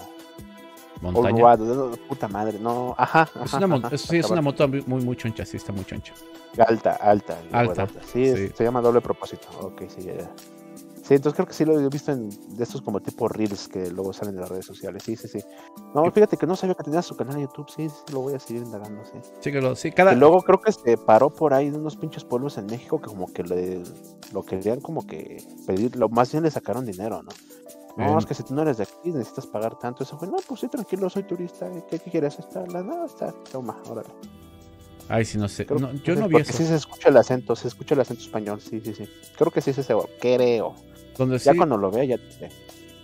C: All
B: Montaña.
C: Road, puta madre, no... Ajá, ajá,
B: Es una, mon-
C: ajá,
B: es- sí, es
C: cabrón.
B: una moto muy, muy, muy choncha. Sí, está muy choncha.
C: Alta, alta. y
B: Alta,
C: buenota. Sí, es-
B: sí.
C: se llama doble propósito. Ok, sí, ya, ya. Sí, entonces creo que sí lo he visto en de estos como tipo reels que luego salen en las redes sociales. Sí, sí, sí. No, fíjate que no sabía que tenía su canal de YouTube. Sí, sí, lo voy a seguir indagando, sí.
B: Síguelo. Sí, cada.
C: Y luego creo que se paró por ahí de unos pinches pueblos en México que como que le, lo querían como que pedir, lo más bien le sacaron dinero, ¿no? No,
B: Eh,
C: es que si tú no eres de aquí necesitas pagar tanto. Eso fue, no, pues sí, tranquilo, soy turista. ¿Qué, qué quieres estar? La nada, está, toma, órale.
B: Ay, sí, no sé.
C: Creo-
B: No, yo
C: sí,
B: no vi
C: porque
B: eso.
C: sí se escucha el acento, se escucha el acento español, sí, sí, sí. Creo que sí es ese, güey, creo.
B: Donde
C: Ya
B: sí.
C: cuando lo vea ya te sé.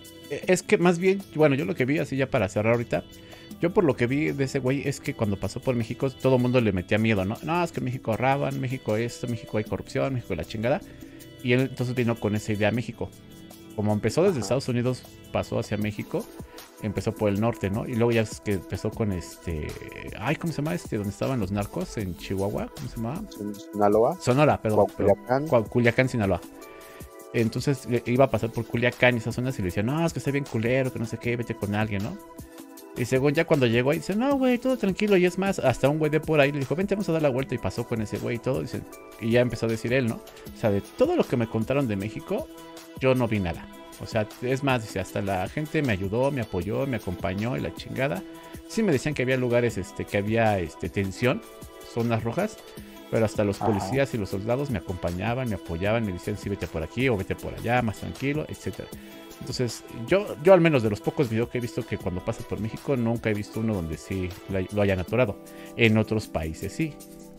B: Es que más bien, bueno, yo lo que vi, así ya para cerrar ahorita, yo por lo que vi de ese güey es que cuando pasó por México todo el mundo le metía miedo, ¿no? No, es que en México roban, México esto, México hay corrupción, México la chingada. Y él entonces vino con esa idea a México. Como empezó desde
C: Ajá.
B: Estados Unidos, pasó hacia México, empezó por el norte, ¿no? Y luego ya es que empezó con este... Ay, ¿cómo se llama este? ¿Dónde estaban los narcos? En Chihuahua, ¿cómo se llamaba?
C: En Sinaloa,
B: Sonora, perdón. perdón.
C: Cuauhtémoc,
B: Cua- Culiacán, Sinaloa. Entonces le- iba a pasar por Culiacán y esas zonas y le decía, no, es que está bien culero, que no sé qué, vete con alguien, ¿no? Y según ya cuando llegó ahí, dice, no, güey, todo tranquilo. Y es más, hasta un güey de por ahí le dijo, vente, vamos a dar la vuelta. Y pasó con ese güey y todo. Dice, y ya empezó a decir él, ¿no? O sea, de todo lo que me contaron de México, yo no vi nada. O sea, es más, dice, hasta la gente me ayudó, me apoyó, me acompañó y la chingada. Sí me decían que había lugares, este, que había, este, tensión, zonas rojas. Pero hasta los
C: Ajá.
B: policías y los soldados me acompañaban, me apoyaban, me decían, sí, vete por aquí o vete por allá, más tranquilo, etcétera. Entonces, yo, yo al menos de los pocos videos que he visto que cuando pasas por México, nunca he visto uno donde sí lo, lo hayan atorado. En otros países sí.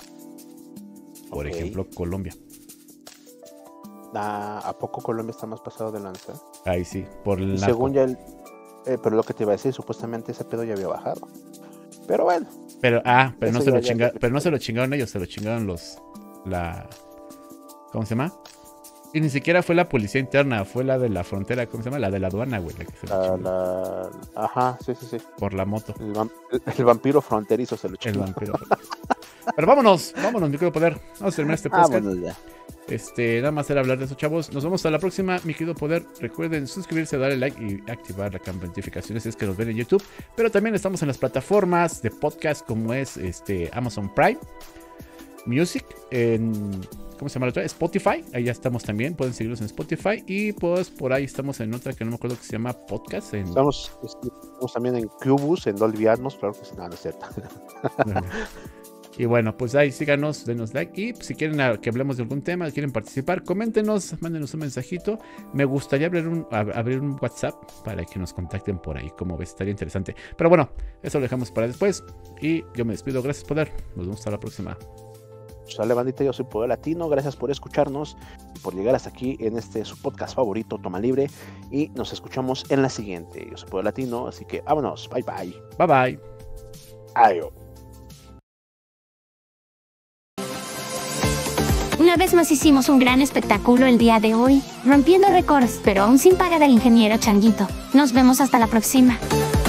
B: Por
C: Ok.
B: ejemplo, Colombia.
C: Ah, ¿a poco Colombia está más pasado de lanza?
B: Ahí sí, por
C: Y
B: el narco.
C: según ya el... eh, pero lo que te iba a decir, supuestamente ese pedo ya había bajado. Pero bueno,
B: Pero, ah, pero no
C: Eso
B: se
C: ya-
B: lo
C: ya-
B: chingaron,
C: ya-
B: pero no se lo chingaron ellos, se lo chingaron los, la, ¿cómo se llama? Y ni siquiera fue la policía interna, fue la de la frontera, ¿cómo se llama? La de la aduana, güey, la que se lo
C: la,
B: chingó
C: la... Ajá, sí, sí, sí.
B: por la moto,
C: El, vam- el- el vampiro fronterizo se lo
B: el
C: chingó.
B: vampiro. Pero vámonos, vámonos, mi querido poder. Vamos a terminar este
C: Ah,
B: podcast.
C: bueno, ya.
B: Este, nada más era hablar de eso, chavos. Nos vemos hasta la próxima, mi querido Poder. Recuerden suscribirse, darle like y activar la campana de notificaciones si es que nos ven en YouTube. Pero también estamos en las plataformas de podcast como es este, Amazon Prime Music, en... ¿Cómo se llama la otra? Spotify, ahí ya estamos también, pueden seguirnos en Spotify y pues por ahí estamos en otra que no me acuerdo que se llama Podcast. En...
C: Estamos, estamos también en Cubus, en Dolby Atmos, claro que sí, no, no es cierto.
B: Y bueno, pues ahí síganos, denos like y pues, si quieren a, que hablemos de algún tema, quieren participar, coméntenos, mándenos un mensajito. Me gustaría abrir un, a, abrir un WhatsApp para que nos contacten por ahí, como ves, estaría interesante. Pero bueno, eso lo dejamos para después y yo me despido, gracias Poder, nos vemos hasta la próxima.
C: Sale bandita, yo soy Poder Latino, gracias por escucharnos y por llegar hasta aquí en este su podcast favorito, Toma Libre, y nos escuchamos en la siguiente. Yo soy Poder Latino, así que vámonos, bye bye.
B: Bye bye.
C: Adiós.
A: Una vez más hicimos un gran espectáculo el día de hoy, rompiendo récords, pero aún sin paga del ingeniero Changuito. Nos vemos hasta la próxima.